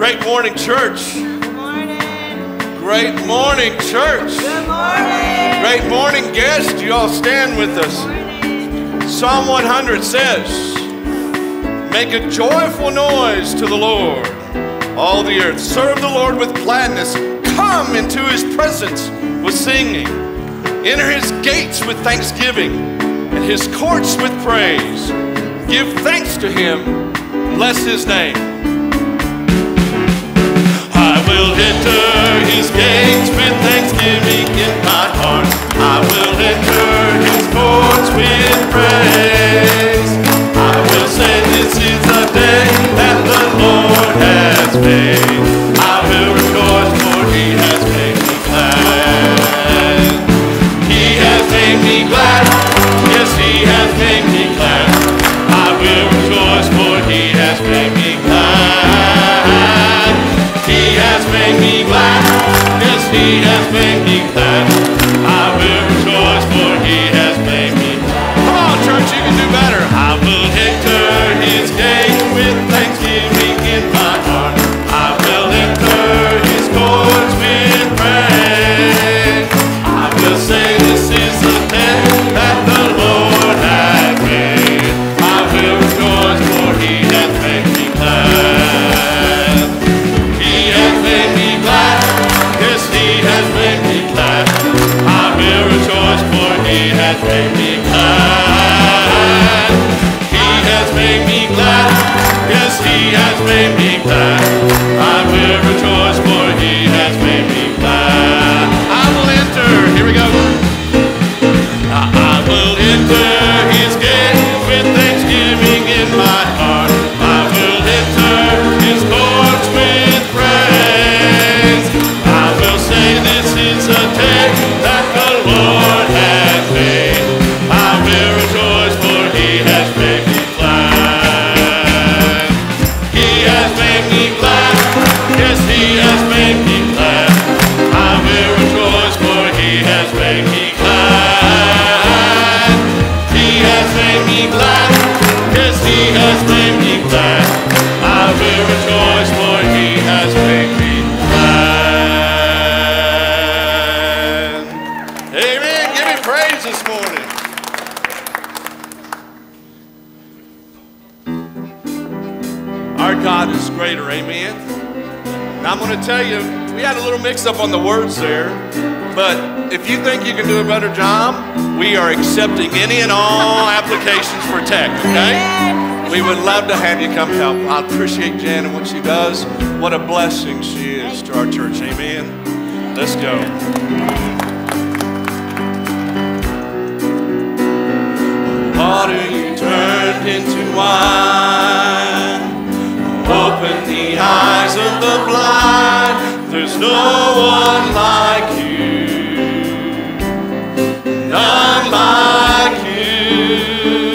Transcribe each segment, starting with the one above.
Great morning, church. Good morning. Great morning, church. Good morning. Great morning, guests. You all stand with us. Psalm 100 says, make a joyful noise to the Lord, all the earth. Serve the Lord with gladness. Come into his presence with singing. Enter his gates with thanksgiving and his courts with praise. Give thanks to him. Bless his name. I will enter his gates with thanksgiving in my heart. I will enter his courts with praise. I will say this is the day that the Lord has made. I will rejoice for he has made me glad. He has made me glad. Yes, he has made me glad. I will rejoice for he has made me glad. He has made me glad. Yes, he has made me glad. I will rejoice for he has made me glad. Come on, church, you can do better. I will enter his gate with thanksgiving in my heart. I will enter his courts with praise. I will say this is the day that the Lord has made. I will rejoice for he has made me glad. He has made me glad. Yes, he has made me glad. I will rejoice for he has made me glad. He has made me glad. Yes, he has made me glad. I will rejoice for he has made me glad. I will enter. Here we go. I will enter his gate with thanksgiving in my heart. I will enter his courts with praise. I will say this is a day that the Lord has made. I will rejoice for he has made me glad. He has made me glad. Yes, he has made me glad. I will rejoice for he has made me glad. He has made me glad. Yes, he has made me glad. I will rejoice for he has made me glad. Amen. Give me praise this morning. Our God is greater. Amen. Now I'm going to tell you, we had a little mix-up on the words there, but if you think you can do a better job, we are accepting any and all applications for tech, okay? We would love to have you come help. I appreciate Jan and what she does. What a blessing she is to our church. Amen. Let's go. Water you turned into wine. Open the eyes of the blind. There's no one like you. None like you.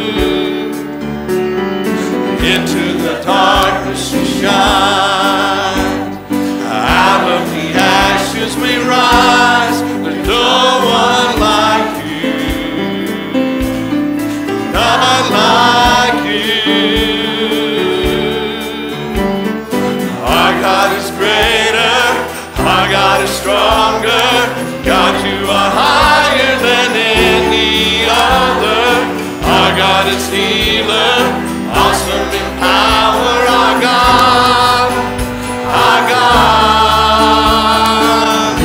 Into the darkness you shine. Out of the ashes we rise. There's no one like you. None like you. Our God is greater. Our God is stronger. God, you are higher than any other. Our God is healer, awesome in power. Our God, our God.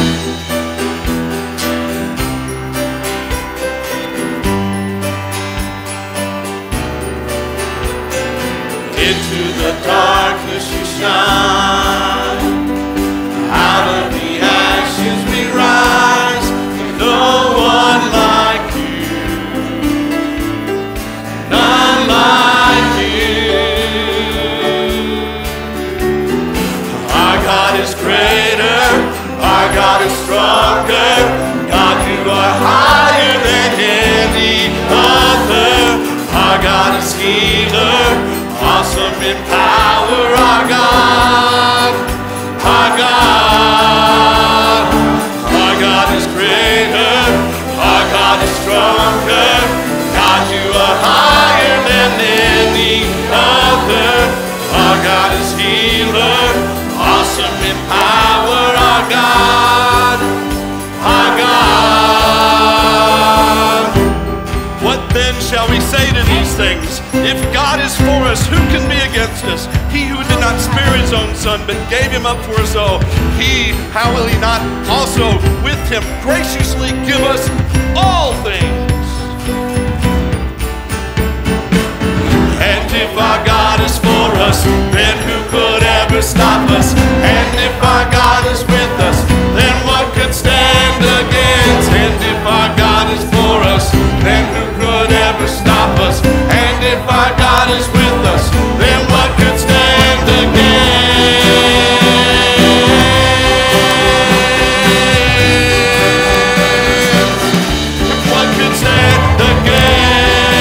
Into the darkness you shine. Out of the ashes we rise. There's no one like you. None like you. Our God is greater. Our God is stronger. God, you are higher than any other. Our God is healer, awesome in power. Our God, our God. Our God is greater. Our God is stronger. God, you are higher than any other. Our God is healer, shall we say to these things? If God is for us, who can be against us? He who did not spare his own son, but gave him up for us all, how will he not also with him graciously give us all things? And if our God is for us, then who could ever stop us? And if our God is with us, then what could stand against? And if our God is for us, then who could ever stop us? And if our God is with us, then what could stand against? What could stand against?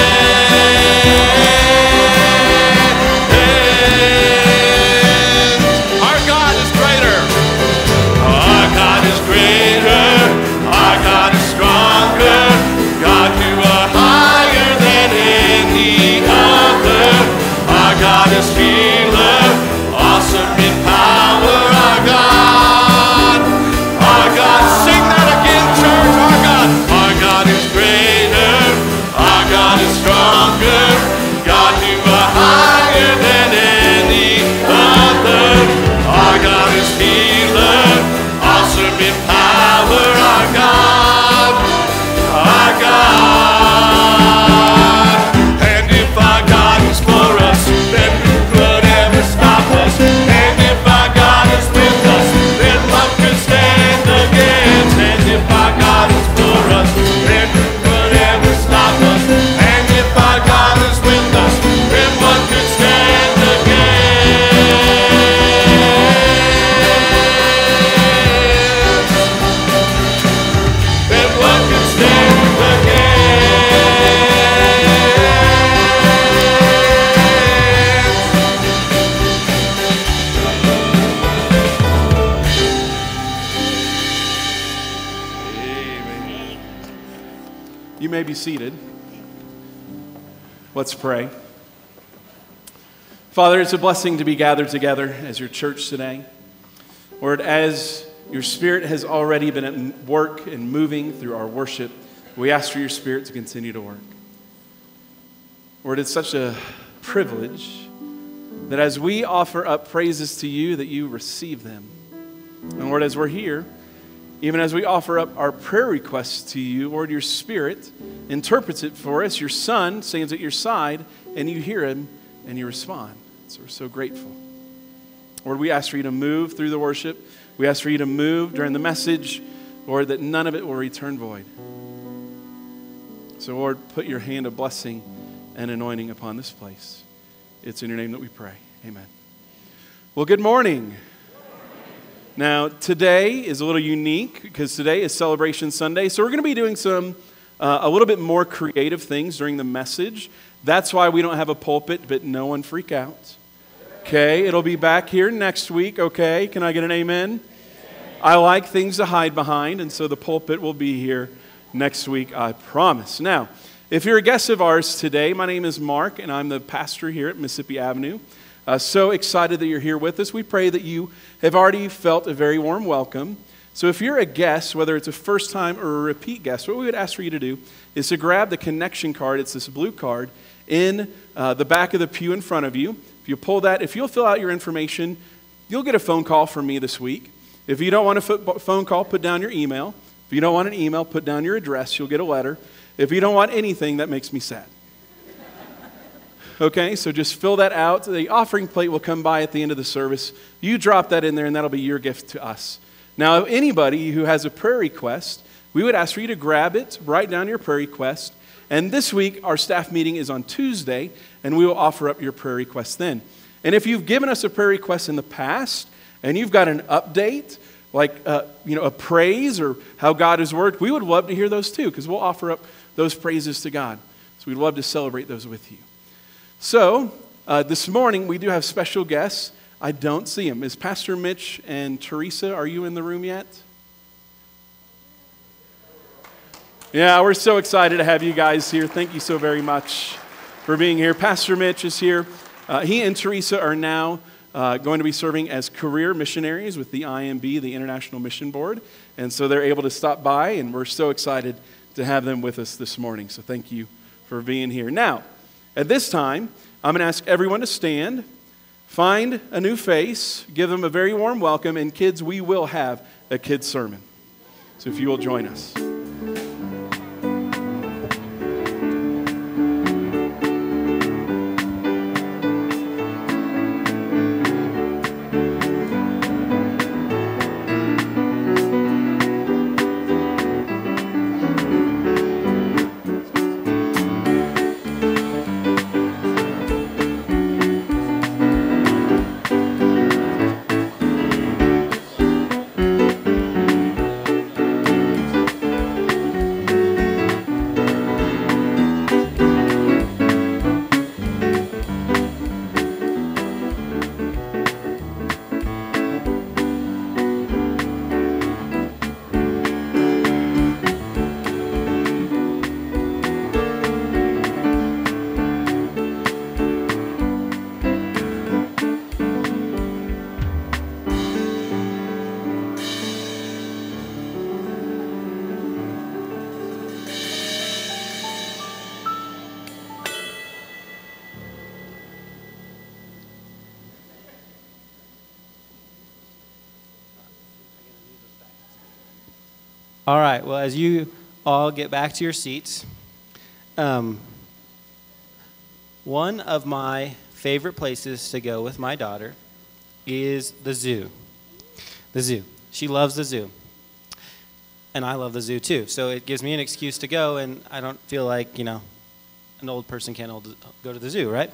Our God is greater. Our God is greater. Our God is stronger. God, you are higher than any other. Our God is healer, awesome in power. Our God, sing that again, church. Our God is greater. Our God is stronger. God, you are higher than any other. Our God is healer, awesome in power. Our God. And if our God is for us, then who could ever stop us? And if our God is with us, then what could stand against? And if our God is for us, then who could ever stop us? And if our God is with us, then what could stand against? Then what could stand against? Amen. You may be seated. Let's pray. Father, it's a blessing to be gathered together as your church today. Lord, as your Spirit has already been at work and moving through our worship, we ask for your Spirit to continue to work. Lord, it's such a privilege that as we offer up praises to you, that you receive them. And Lord, as we're here, even as we offer up our prayer requests to you, Lord, your Spirit interprets it for us. Your Son stands at your side, and you hear him, and you respond. So we're so grateful. Lord, we ask for you to move through the worship. We ask for you to move during the message, Lord, that none of it will return void. So, Lord, put your hand of blessing and anointing upon this place. It's in your name that we pray. Amen. Well, good morning. Now, today is a little unique because today is Celebration Sunday. So we're going to be doing some a little bit more creative things during the message. That's why we don't have a pulpit, but no one freak out. Okay, it'll be back here next week, okay? Can I get an amen? I like things to hide behind, and so the pulpit will be here next week, I promise. Now, if you're a guest of ours today, my name is Mark, and I'm the pastor here at Mississippi Avenue. So excited that you're here with us. We pray that you have already felt a very warm welcome. So if you're a guest, whether it's a first time or a repeat guest, what we would ask for you to do is to grab the connection card. It's this blue card in the back of the pew in front of you. If you pull that, if you'll fill out your information, you'll get a phone call from me this week. If you don't want a phone call, put down your email. If you don't want an email, put down your address. You'll get a letter. If you don't want anything, that makes me sad. Okay, so just fill that out. The offering plate will come by at the end of the service. You drop that in there, and that'll be your gift to us. Now, anybody who has a prayer request, we would ask for you to grab it, write down your prayer request. And this week, our staff meeting is on Tuesday, and we will offer up your prayer request then. And if you've given us a prayer request in the past, and you've got an update, like a praise or how God has worked, we would love to hear those too, because we'll offer up those praises to God. So we'd love to celebrate those with you. So, this morning we do have special guests. I don't see them. Is Pastor Mitch and Teresa, are you in the room yet? Yeah, we're so excited to have you guys here. Thank you so very much for being here. Pastor Mitch is here. He and Teresa are now going to be serving as career missionaries with the IMB, the International Mission Board. And so they're able to stop by, and we're so excited to have them with us this morning. So thank you for being here. Now, at this time, I'm going to ask everyone to stand, find a new face, give them a very warm welcome, and kids, we will have a kids' sermon. So if you will join us. All right, well, as you all get back to your seats, one of my favorite places to go with my daughter is the zoo. The zoo. She loves the zoo. And I love the zoo too. So it gives me an excuse to go, and I don't feel like, an old person can't go to the zoo, right?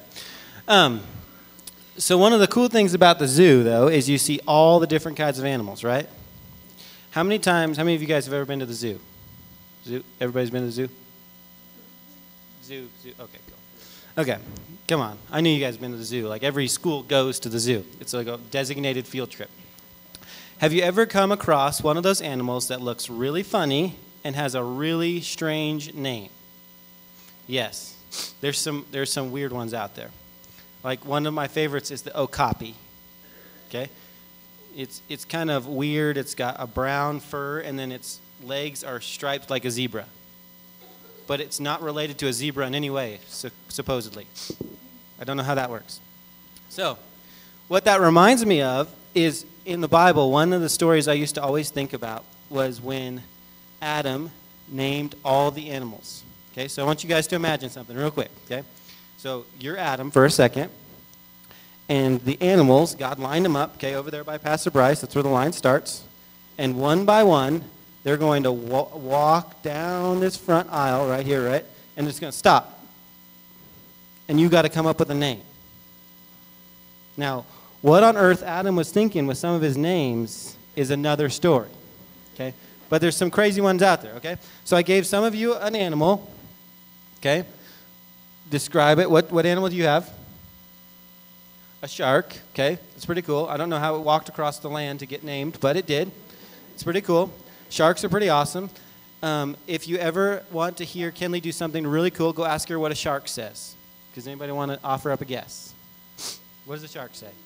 So one of the cool things about the zoo, though, is you see all the different kinds of animals, right? How many of you guys have ever been to the zoo? Zoo? Everybody's been to the zoo? Zoo. Okay, cool. Okay, come on. I knew you guys have been to the zoo. Like every school goes to the zoo. It's like a designated field trip. Have you ever come across one of those animals that looks really funny and has a really strange name? Yes. There's some weird ones out there. Like one of my favorites is the okapi. Okay? It's kind of weird. It's got a brown fur, and then its legs are striped like a zebra. But it's not related to a zebra in any way, supposedly. I don't know how that works. So, what that reminds me of is in the Bible, one of the stories I used to always think about was when Adam named all the animals. Okay, so I want you guys to imagine something real quick. Okay, so you're Adam for a second. And the animals, God lined them up, okay, over there by Pastor Bryce. That's where the line starts. And one by one, they're going to walk down this front aisle right here, right? And it's going to stop. And you got to come up with a name. Now, what on earth Adam was thinking with some of his names is another story, okay? But there's some crazy ones out there, okay? So I gave some of you an animal, okay? Describe it. What animal do you have? A shark, okay? It's pretty cool. I don't know how it walked across the land to get named, but it did. It's pretty cool. Sharks are pretty awesome. If you ever want to hear Kenley do something really cool, go ask her what a shark says. Does anybody want to offer up a guess? What does a shark say?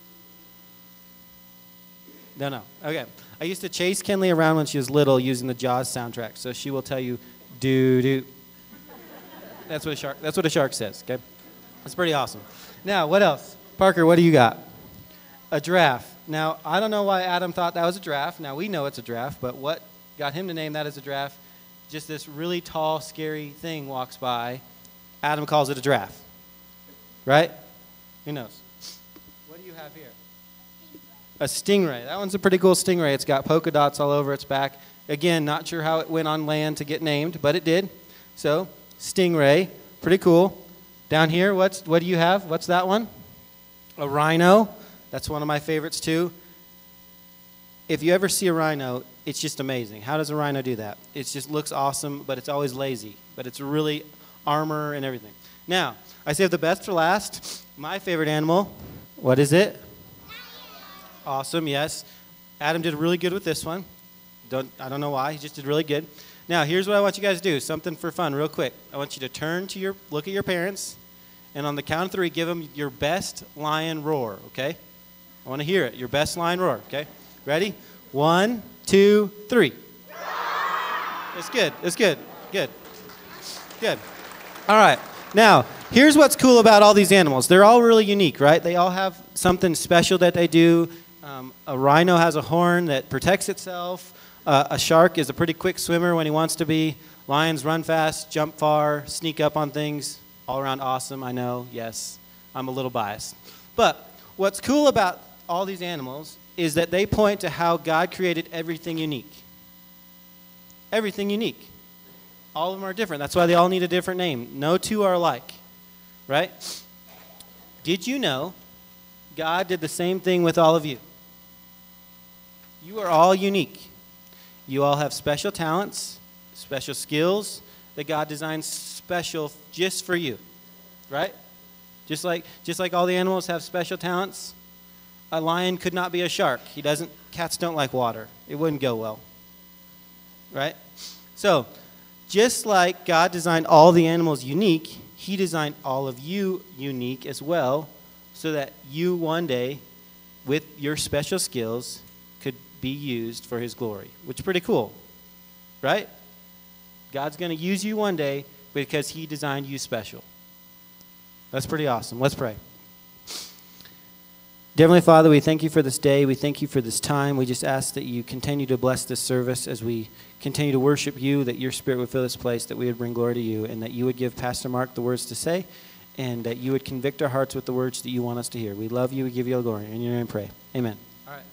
No. Okay. I used to chase Kenley around when she was little using the Jaws soundtrack, so she will tell you, doo-doo. That's what a shark says, okay? That's pretty awesome. Now, what else? Parker, what do you got? A giraffe. Now, I don't know why Adam thought that was a giraffe. Now, we know it's a giraffe, but what got him to name that as a giraffe? Just this really tall, scary thing walks by. Adam calls it a giraffe. Right? Who knows? What do you have here? A stingray. That one's a pretty cool stingray. It's got polka dots all over its back. Again, not sure how it went on land to get named, but it did. So, stingray. Pretty cool. Down here, what do you have? What's that one? A rhino. That's one of my favorites too. If you ever see a rhino, it's just amazing. How does a rhino do that? It just looks awesome, but it's always lazy. But it's really armor and everything. Now, I saved the best for last. My favorite animal. What is it? Awesome, yes. Adam did really good with this one. I don't know why. He just did really good. Now, here's what I want you guys to do. Something for fun, real quick. I want you to look at your parents. And on the count of 3, give them your best lion roar, okay? I want to hear it. Your best lion roar, okay? Ready? 1, 2, 3. It's good. It's good. Good. Good. All right. Now, here's what's cool about all these animals. They're all really unique, right? They all have something special that they do. A rhino has a horn that protects itself. A shark is a pretty quick swimmer when he wants to be. Lions run fast, jump far, sneak up on things. All around awesome, I know, yes. I'm a little biased. But what's cool about all these animals is that they point to how God created everything unique. Everything unique. All of them are different. That's why they all need a different name. No two are alike, right? Did you know God did the same thing with all of you? You are all unique. You all have special talents, special skills that God designed special just for you, right? Just like all the animals have special talents. A lion could not be a shark. Cats don't like water. It wouldn't go well, right? So, just like God designed all the animals unique, he designed all of you unique as well, so that you one day, with your special skills, could be used for his glory, which is pretty cool, right? God's going to use you one day because he designed you special. That's pretty awesome. Let's pray. Dear Heavenly Father, we thank you for this day. We thank you for this time. We just ask that you continue to bless this service as we continue to worship you, that your Spirit would fill this place, that we would bring glory to you, and that you would give Pastor Mark the words to say, and that you would convict our hearts with the words that you want us to hear. We love you. We give you all glory. In your name we pray. Amen. All right.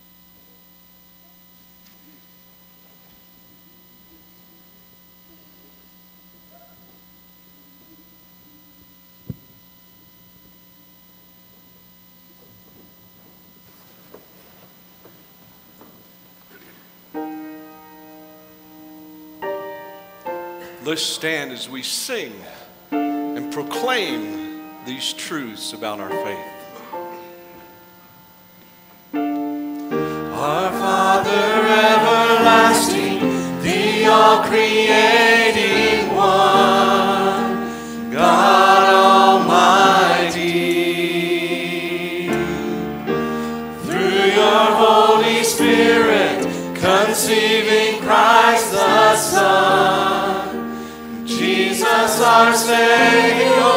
Let's stand as we sing and proclaim these truths about our faith. Our Father everlasting, the all-creating one, God Almighty, through your Holy Spirit, conceiving Christ the Son, Jesus our Savior.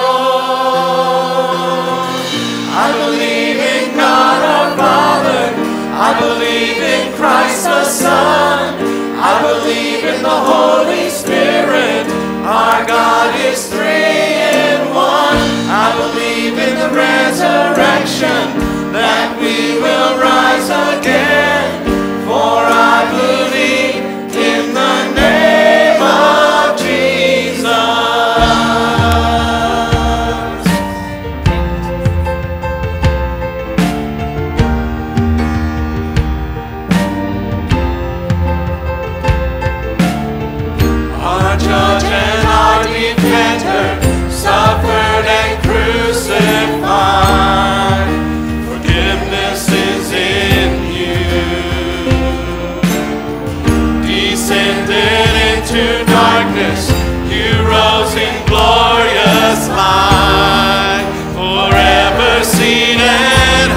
I believe in God our Father, I believe in Christ the Son, I believe in the Holy Spirit, our God is three in one. I believe in the resurrection, that we will rise again, for I believe in the name of Jesus. Our judge and our defender suffered and crucified. Forgiveness is in you. Descended into darkness, you rose in glorious light, forever seated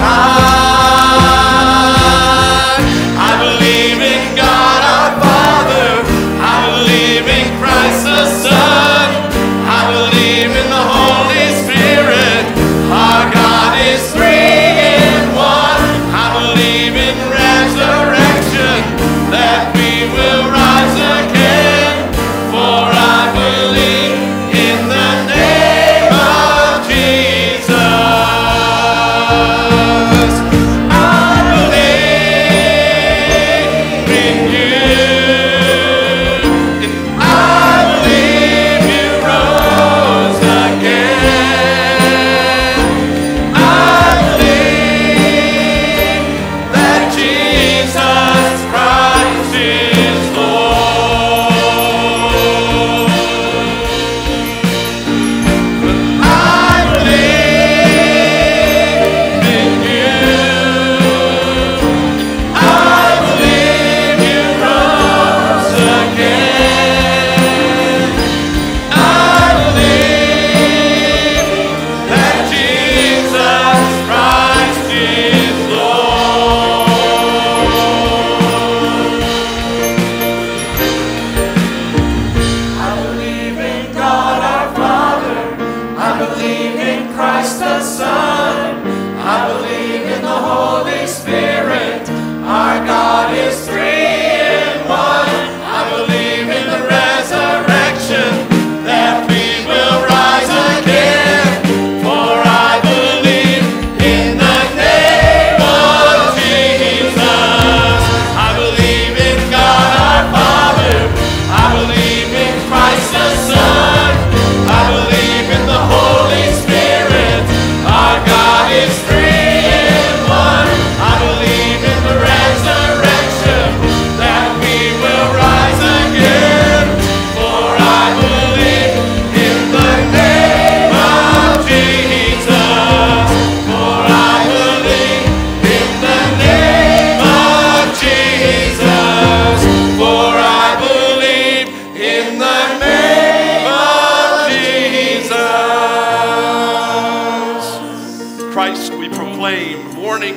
high. I believe in God our Father, I believe in Christ the Son, I believe in the Holy Spirit, our God is three in one. I believe in resurrection, that we will rise again, for I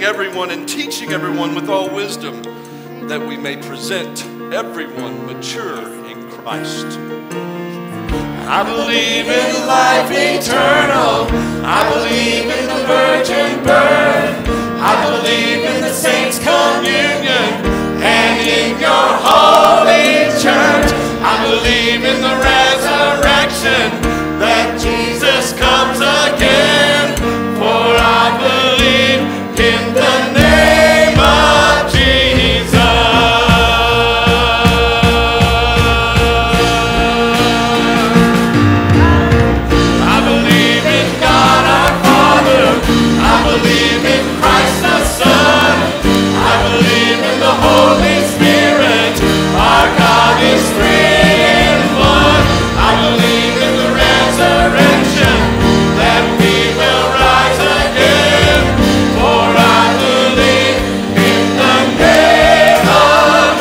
everyone and teaching everyone with all wisdom, that we may present everyone mature in Christ. I believe in life eternal. I believe in the virgin birth. I believe in the saints' communion and in your holy church. I believe in the resurrection, that Jesus comes again. For I believe in the name of Jesus. I believe in God our Father. I believe in Christ the Son. I believe in the Holy Spirit. Our God is three in one. I believe in the resurrection, that we will rise again. For I believe in the name of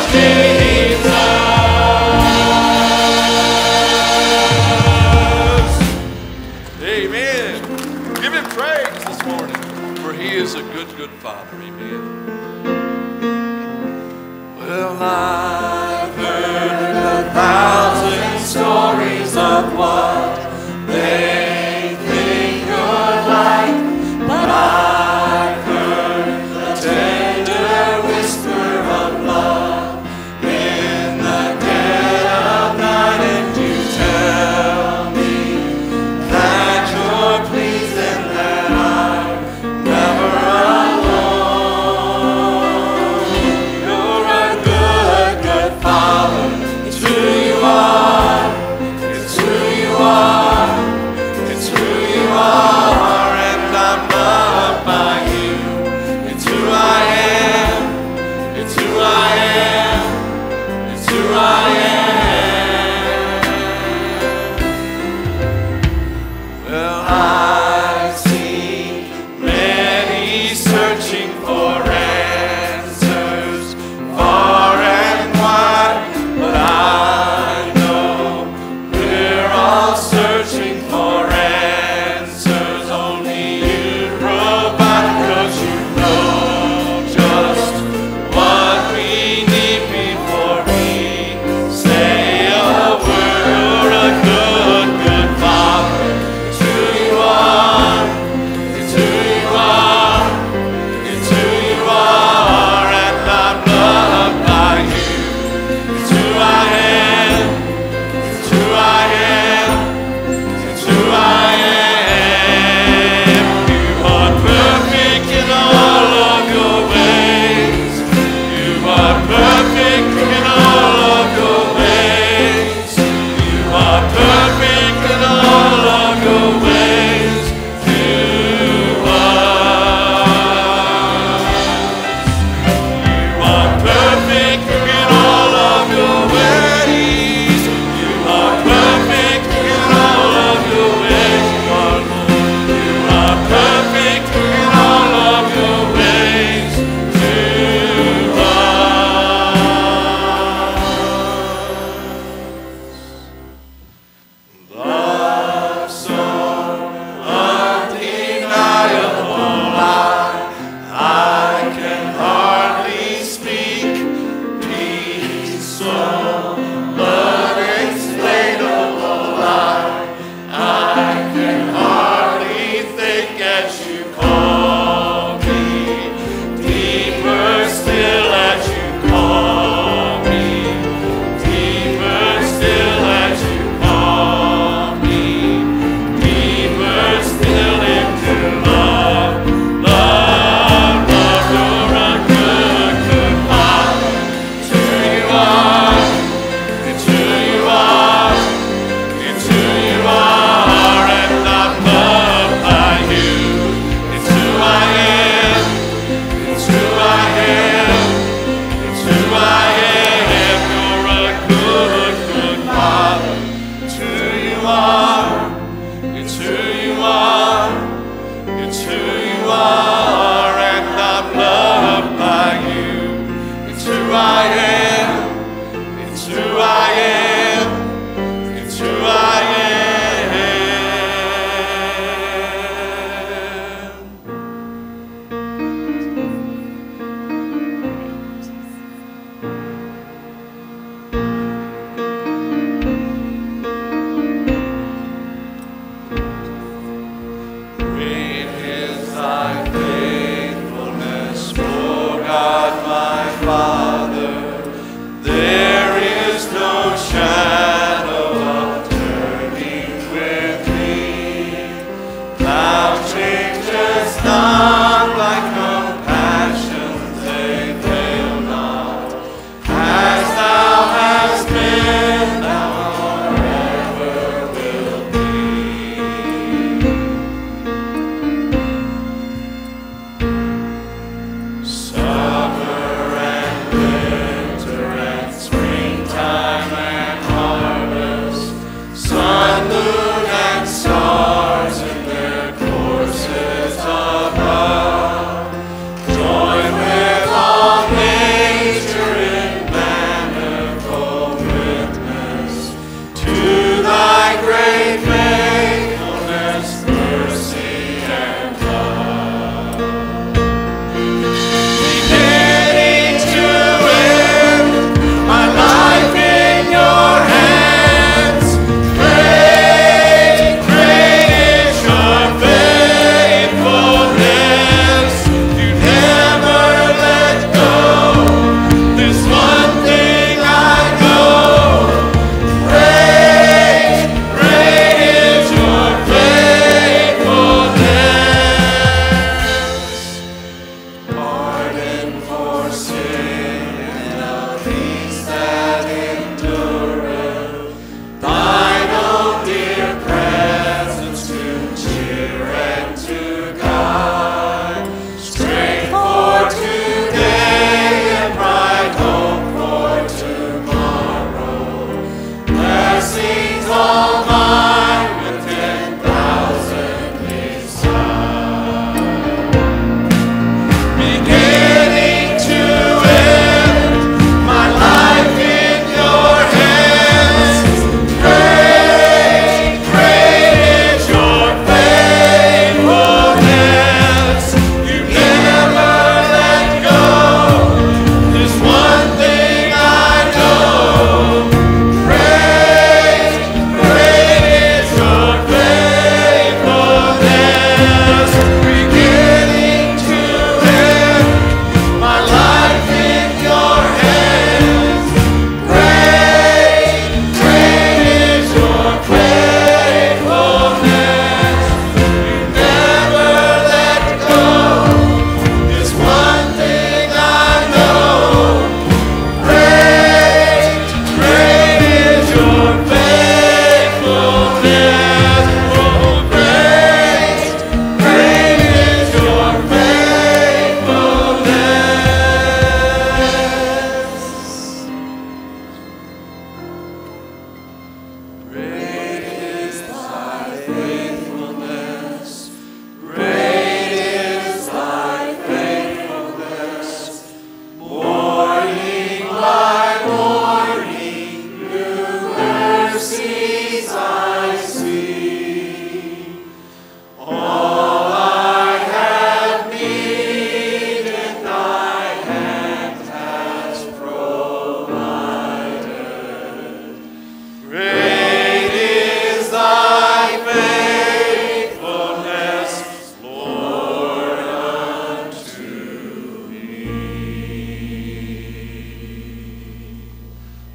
Jesus. Amen. Give him praise this morning, for he is a good, good Father. Amen. Well, I've heard 1,000 stories of what they think you're like, but I've heard the tender whisper of love in the dead of night, and you tell me that you're pleased and that I'm never alone. You're a good, good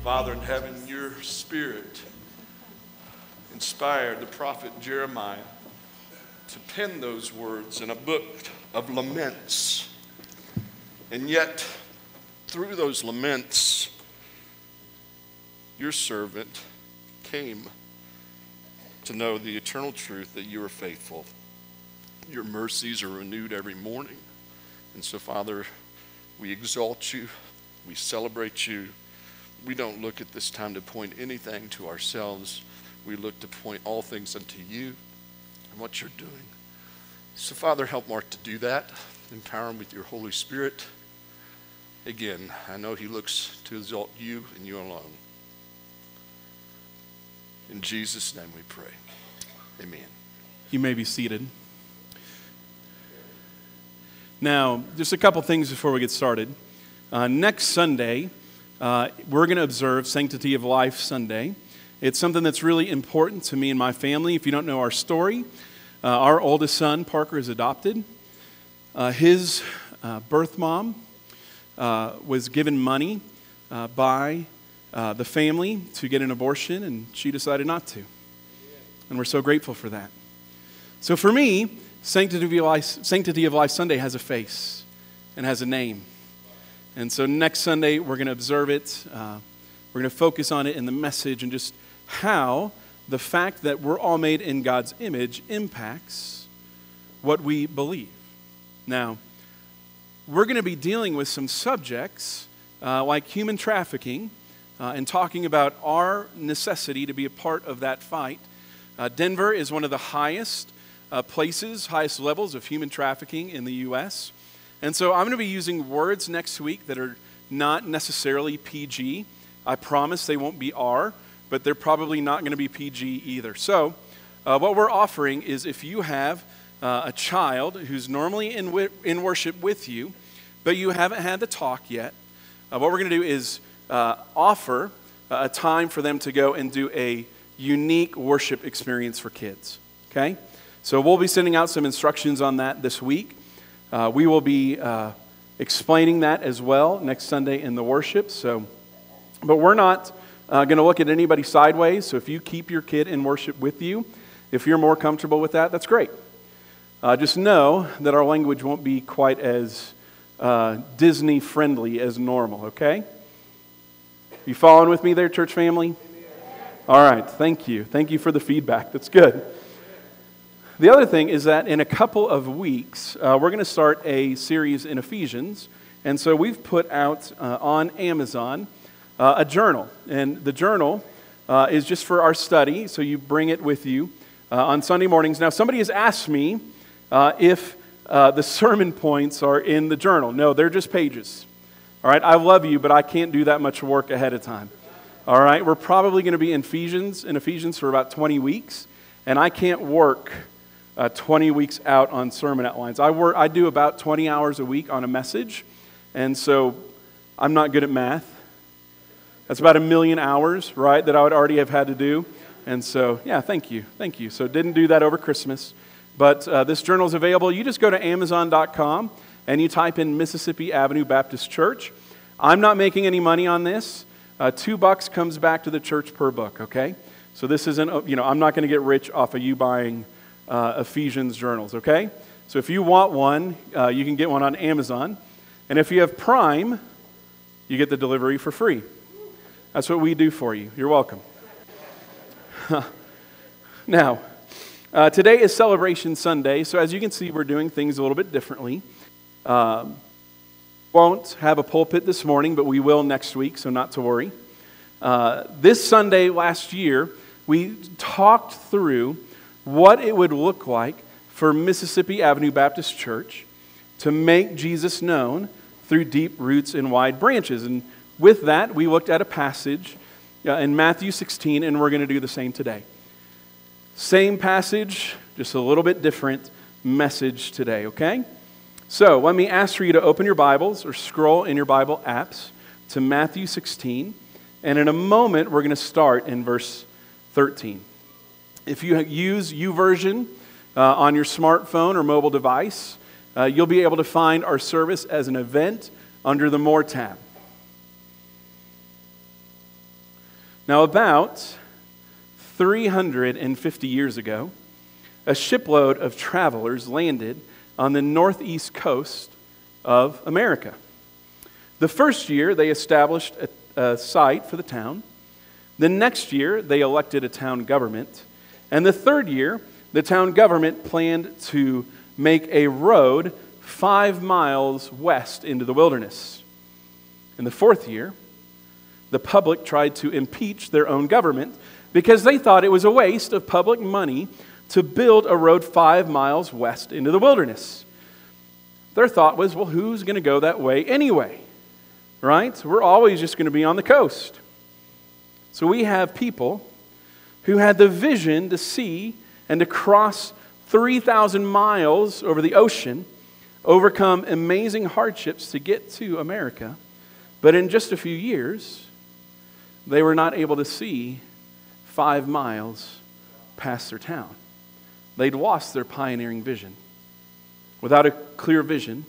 Father in heaven, your Spirit inspired the prophet Jeremiah to pen those words in a book of laments. And yet, through those laments, your servant came to know the eternal truth that you are faithful. Your mercies are renewed every morning. And so, Father, we exalt you. We celebrate you. We don't look at this time to point anything to ourselves. We look to point all things unto you and what you're doing. So, Father, help Mark to do that. Empower him with your Holy Spirit. Again, I know he looks to exalt you and you alone. In Jesus' name we pray. Amen. You may be seated. Now, just a couple things before we get started. Next Sunday, we're going to observe Sanctity of Life Sunday. It's something that's really important to me and my family. If you don't know our story, our oldest son, Parker, is adopted. His birth mom was given money by the family to get an abortion, and she decided not to. And we're so grateful for that. So for me, Sanctity of Life Sunday has a face and has a name. And so next Sunday, we're going to observe it. We're going to focus on it in the message and just how the fact that we're all made in God's image impacts what we believe. Now, we're going to be dealing with some subjects like human trafficking and talking about our necessity to be a part of that fight. Denver is one of the highest highest levels of human trafficking in the U.S. And so I'm going to be using words next week that are not necessarily PG. I promise they won't be R, but they're probably not going to be PG either. So what we're offering is if you have a child who's normally in worship with you, but you haven't had the talk yet, what we're going to do is offer a time for them to go and do a unique worship experience for kids, okay? So we'll be sending out some instructions on that this week. We will be explaining that as well next Sunday in the worship. But we're not going to look at anybody sideways. So if you keep your kid in worship with you, if you're more comfortable with that, that's great. Just know that our language won't be quite as Disney-friendly as normal, okay? You following with me there, church family? All right, thank you. Thank you for the feedback. That's good. The other thing is that in a couple of weeks, we're going to start a series in Ephesians. And so we've put out on Amazon a journal. And the journal is just for our study, so you bring it with you on Sunday mornings. Now, somebody has asked me if the sermon points are in the journal. No, they're just pages. All right, I love you, but I can't do that much work ahead of time. All right, we're probably going to be in Ephesians for about 20 weeks, and I can't work 20 weeks out on sermon outlines. I do about 20 hours a week on a message, and so I'm not good at math. That's about 1 million hours, right, that I would already have had to do. And so, yeah, thank you. So didn't do that over Christmas. But this journal is available. You just go to Amazon.com and you type in Mississippi Avenue Baptist Church. I'm not making any money on this. $2 comes back to the church per book, okay? So this isn't, I'm not going to get rich off of you buying Ephesians journals, okay? So if you want one, you can get one on Amazon. And if you have Prime, you get the delivery for free. That's what we do for you. You're welcome. Now, today is Celebration Sunday, so as you can see, we're doing things a little bit differently. Won't have a pulpit this morning, but we will next week, so not to worry. This Sunday last year, we talked through what it would look like for Mississippi Avenue Baptist Church to make Jesus known through deep roots and wide branches. And with that, we looked at a passage in Matthew 16, and we're going to do the same today. Same passage, just a little bit different message today, okay? So let me ask for you to open your Bibles or scroll in your Bible apps to Matthew 16. And in a moment, we're going to start in verse 13. If you use YouVersion on your smartphone or mobile device, you'll be able to find our service as an event under the More tab. Now, about 350 years ago, a shipload of travelers landed on the northeast coast of America. The first year, they established a site for the town. The next year, they elected a town government. And the third year, the town government planned to make a road 5 miles west into the wilderness. In the fourth year, the public tried to impeach their own government because they thought it was a waste of public money to build a road 5 miles west into the wilderness. Their thought was, well, who's going to go that way anyway? Right? We're always just going to be on the coast. So we have people who had the vision to see and to cross 3,000 miles over the ocean, overcome amazing hardships to get to America. But in just a few years, they were not able to see 5 miles past their town. They'd lost their pioneering vision. Without a clear vision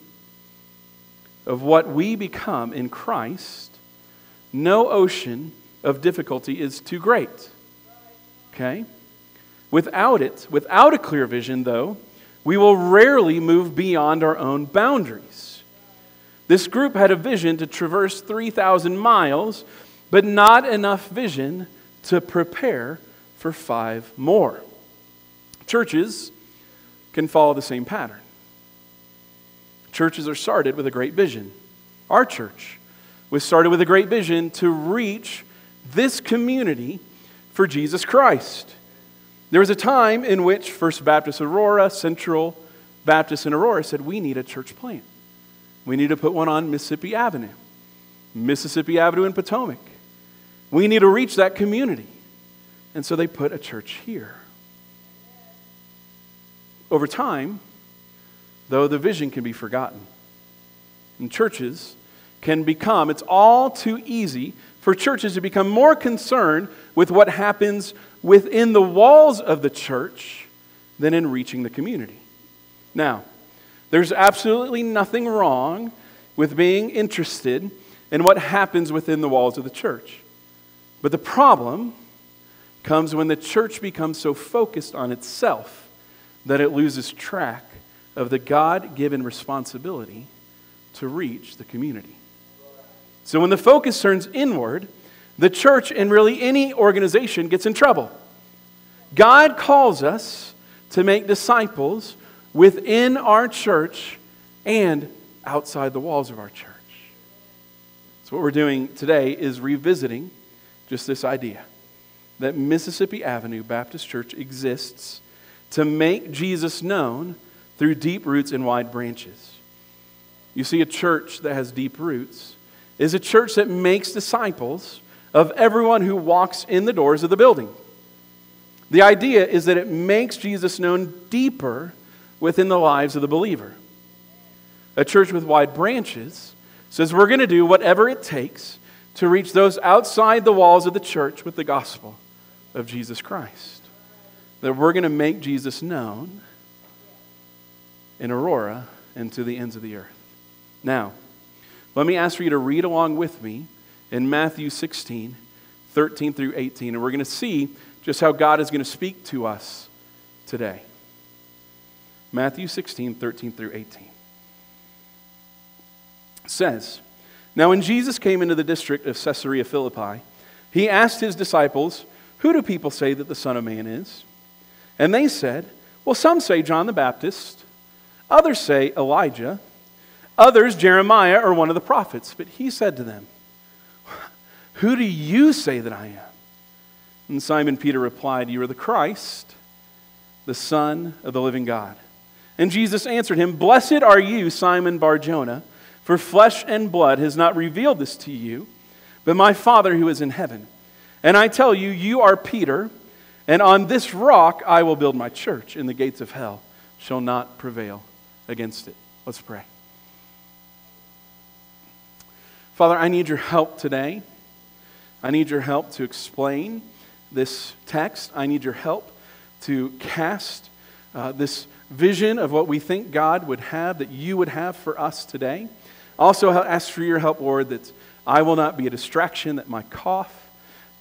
of what we become in Christ, no ocean of difficulty is too great. Okay? Without a clear vision, though, we will rarely move beyond our own boundaries. This group had a vision to traverse 3,000 miles, but not enough vision to prepare for 5 more. Churches can follow the same pattern. Churches are started with a great vision. Our church was started with a great vision to reach this community for Jesus Christ. There was a time in which First Baptist Aurora, Central Baptist in Aurora said, we need a church plant. We need to put one on Mississippi Avenue in Potomac. We need to reach that community. And so they put a church here. Over time, though, the vision can be forgotten. And churches can become, it's all too easy for churches to become more concerned with what happens within the walls of the church than in reaching the community. Now, there's absolutely nothing wrong with being interested in what happens within the walls of the church. But the problem comes when the church becomes so focused on itself that it loses track of the God-given responsibility to reach the community. So when the focus turns inward, the church and really any organization gets in trouble. God calls us to make disciples within our church and outside the walls of our church. So what we're doing today is revisiting just this idea that Mississippi Avenue Baptist Church exists to make Jesus known through deep roots and wide branches. You see, a church that has deep roots is a church that makes disciples of everyone who walks in the doors of the building. The idea is that it makes Jesus known deeper within the lives of the believer. A church with wide branches says we're going to do whatever it takes to reach those outside the walls of the church with the gospel of Jesus Christ. That we're going to make Jesus known in Aurora and to the ends of the earth. Now, let me ask for you to read along with me in Matthew 16, 13 through 18, and we're going to see just how God is going to speak to us today. Matthew 16, 13 through 18. It says, "Now when Jesus came into the district of Caesarea Philippi, he asked his disciples, 'Who do people say that the Son of Man is?' And they said, 'Well, some say John the Baptist, others say Elijah, others Jeremiah or one of the prophets.' But he said to them, 'Who do you say that I am?' And Simon Peter replied, 'You are the Christ, the Son of the living God.' And Jesus answered him, 'Blessed are you, Simon Bar-Jonah, for flesh and blood has not revealed this to you, but my Father who is in heaven. And I tell you, you are Peter, and on this rock I will build my church, and the gates of hell shall not prevail against it.'" Let's pray. Father, I need your help today. I need your help to explain this text. I need your help to cast this vision of what we think God would have, that you would have for us today. Also ask for your help, Lord, that I will not be a distraction, that my cough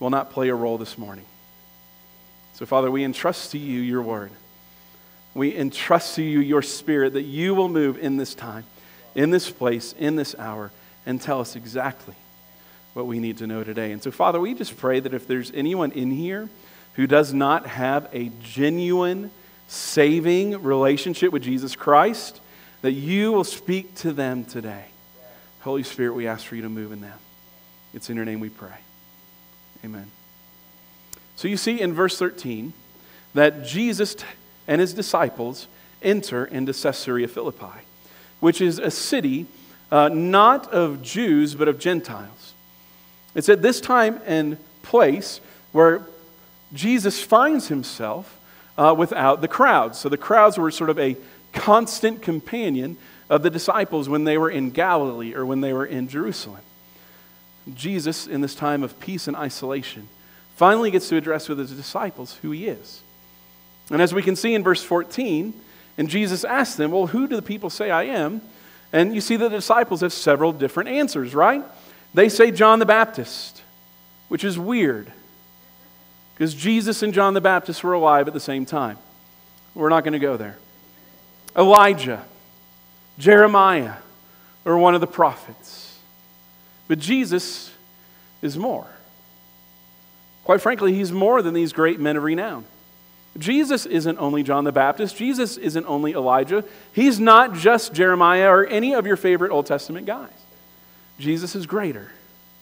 will not play a role this morning. So, Father, we entrust to you your word. We entrust to you your Spirit, that you will move in this time, in this place, in this hour, and tell us exactly what we need to know today. And so, Father, we just pray that if there's anyone in here who does not have a genuine, saving relationship with Jesus Christ, that you will speak to them today. Holy Spirit, we ask for you to move in them. It's in your name we pray. Amen. So you see in verse 13 that Jesus and his disciples enter into Caesarea Philippi, which is a city not of Jews but of Gentiles. It's at this time and place where Jesus finds himself without the crowds. So the crowds were sort of a constant companion of the disciples when they were in Galilee or when they were in Jerusalem. Jesus, in this time of peace and isolation, finally gets to address with his disciples who he is. And as we can see in verse 14, and Jesus asks them, well, who do the people say I am? And you see the disciples have several different answers, right? They say John the Baptist, which is weird, because Jesus and John the Baptist were alive at the same time. We're not going to go there. Elijah, Jeremiah, or one of the prophets. But Jesus is more. Quite frankly, he's more than these great men of renown. Jesus isn't only John the Baptist. Jesus isn't only Elijah. He's not just Jeremiah or any of your favorite Old Testament guys. Jesus is greater.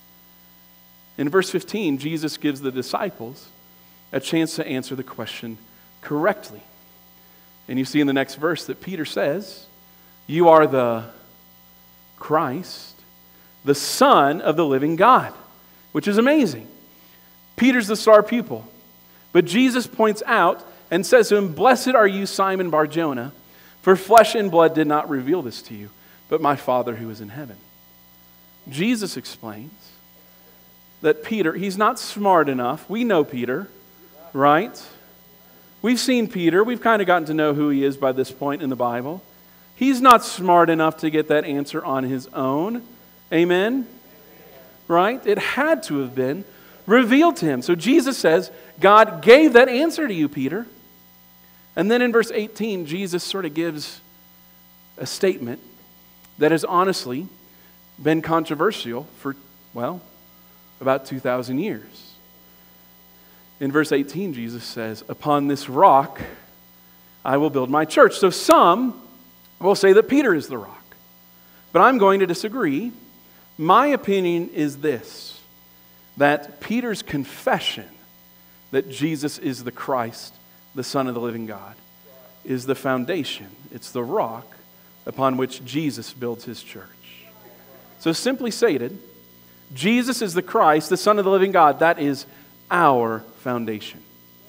In verse 15, Jesus gives the disciples a chance to answer the question correctly. And you see in the next verse that Peter says, you are the Christ, the Son of the living God, which is amazing. Peter's the star pupil. But Jesus points out and says to him, blessed are you, Simon Bar-Jonah, for flesh and blood did not reveal this to you, but my Father who is in heaven. Jesus explains that Peter, he's not smart enough. We know Peter, right? We've seen Peter. We've kind of gotten to know who he is by this point in the Bible. He's not smart enough to get that answer on his own. Amen? Right? It had to have been revealed to him. So Jesus says, God gave that answer to you, Peter. And then in verse 18, Jesus sort of gives a statement that has honestly been controversial for, well, about 2,000 years. In verse 18, Jesus says, upon this rock I will build my church. So some will say that Peter is the rock. But I'm going to disagree. My opinion is this, that Peter's confession that Jesus is the Christ, the Son of the living God, is the foundation. It's the rock upon which Jesus builds his church. So simply stated, Jesus is the Christ, the Son of the living God. That is our foundation.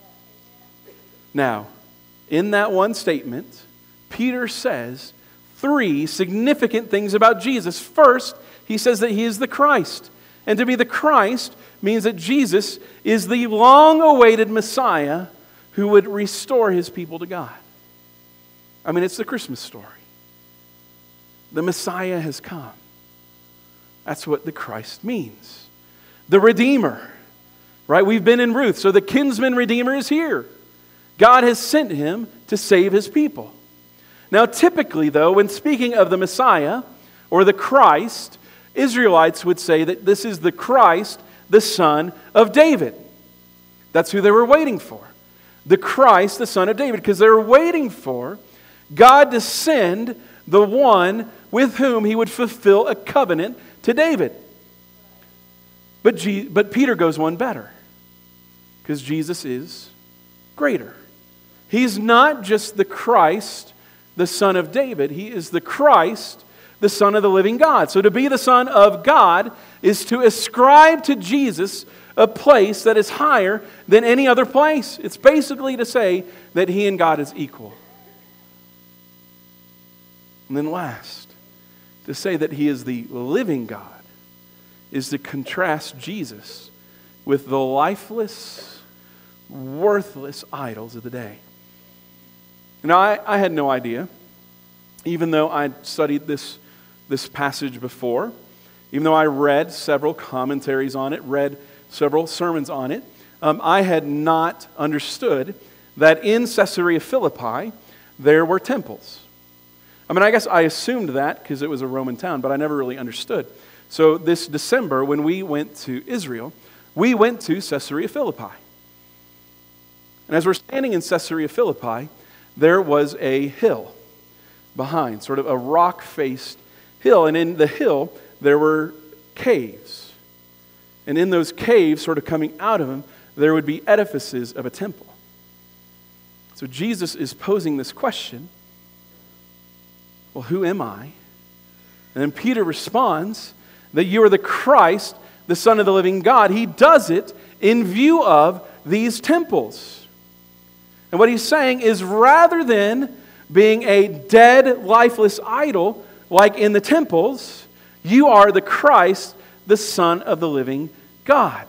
Now, in that one statement, Peter says three significant things about Jesus. First, he says that he is the Christ. And to be the Christ means that Jesus is the long-awaited Messiah who would restore his people to God. I mean, it's the Christmas story. The Messiah has come. That's what the Christ means. The Redeemer, right? We've been in Ruth, so the kinsman Redeemer is here. God has sent him to save his people. Now, typically, though, when speaking of the Messiah or the Christ, Israelites would say that this is the Christ, the son of David. That's who they were waiting for. The Christ, the son of David, because they were waiting for God to send the one with whom he would fulfill a covenant to David. But Peter goes one better, because Jesus is greater. He's not just the Christ, the son of David. He is the Christ, the Son of the living God. So to be the Son of God is to ascribe to Jesus a place that is higher than any other place. It's basically to say that he and God is equal. And then last, to say that he is the living God is to contrast Jesus with the lifeless, worthless idols of the day. Now, I had no idea, even though I'd studied this passage before, even though I read several commentaries on it, read several sermons on it, I had not understood that in Caesarea Philippi there were temples. I mean, I guess I assumed that because it was a Roman town, but I never really understood. So this December, when we went to Israel, we went to Caesarea Philippi. And as we're standing in Caesarea Philippi, there was a hill behind, sort of a rock-faced hill. And in the hill, there were caves. And in those caves, sort of coming out of them, there would be edifices of a temple. So Jesus is posing this question, well, who am I? And then Peter responds that you are the Christ, the Son of the living God. He does it in view of these temples. And what he's saying is rather than being a dead, lifeless idol like in the temples, you are the Christ, the Son of the living God.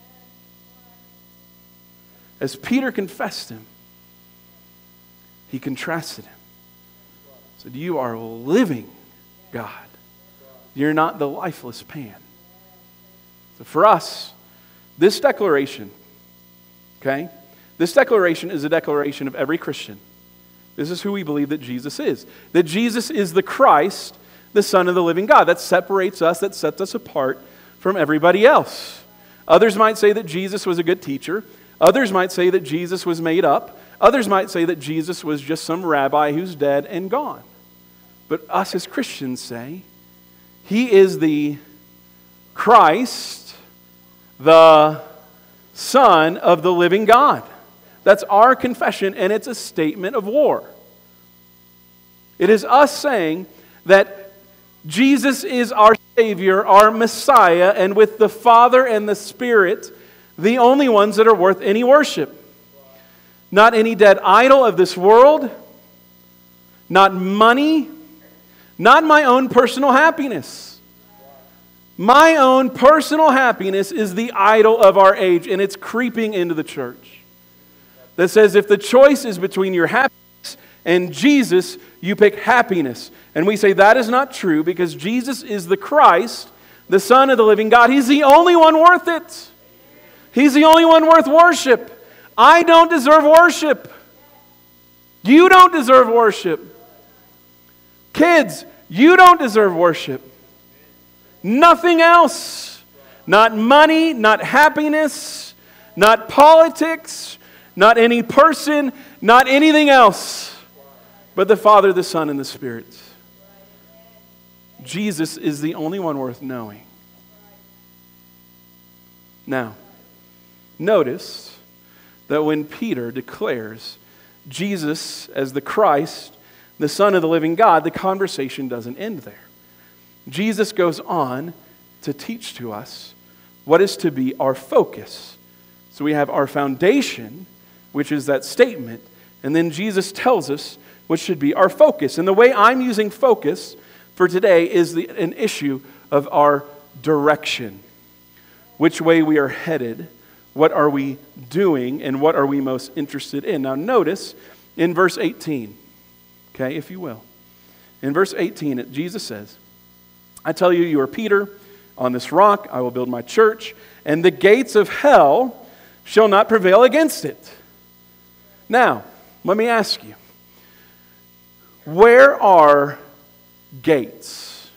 As Peter confessed him, he contrasted him. He said, you are a living God. You're not the lifeless Pan. So for us, this declaration, okay, this declaration is a declaration of every Christian. This is who we believe that Jesus is. That Jesus is the Christ, the Son of the living God. That separates us, that sets us apart from everybody else. Others might say that Jesus was a good teacher. Others might say that Jesus was made up. Others might say that Jesus was just some rabbi who's dead and gone. But us as Christians say, he is the Christ, the Son of the living God. That's our confession, and it's a statement of war. It is us saying that Jesus is our Savior, our Messiah, and with the Father and the Spirit, the only ones that are worth any worship. Not any dead idol of this world, not money, not my own personal happiness. My own personal happiness is the idol of our age, and it's creeping into the church. That says if the choice is between your happiness and Jesus, you pick happiness. And we say that is not true because Jesus is the Christ, the Son of the living God. He's the only one worth it. He's the only one worth worship. I don't deserve worship. You don't deserve worship. Kids, you don't deserve worship. Nothing else. Not money, not happiness, not politics, not any person, not anything else, but the Father, the Son, and the Spirit. Jesus is the only one worth knowing. Now, notice that when Peter declares Jesus as the Christ, the Son of the living God, the conversation doesn't end there. Jesus goes on to teach to us what is to be our focus. So we have our foundation, which is that statement, and then Jesus tells us what should be our focus. And the way I'm using focus for today is an issue of our direction. Which way we are headed, what are we doing, and what are we most interested in. Now notice in verse 18, okay, if you will. In verse 18, Jesus says, I tell you, you are Peter, on this rock I will build my church, and the gates of hell shall not prevail against it. Now, let me ask you, where are gates?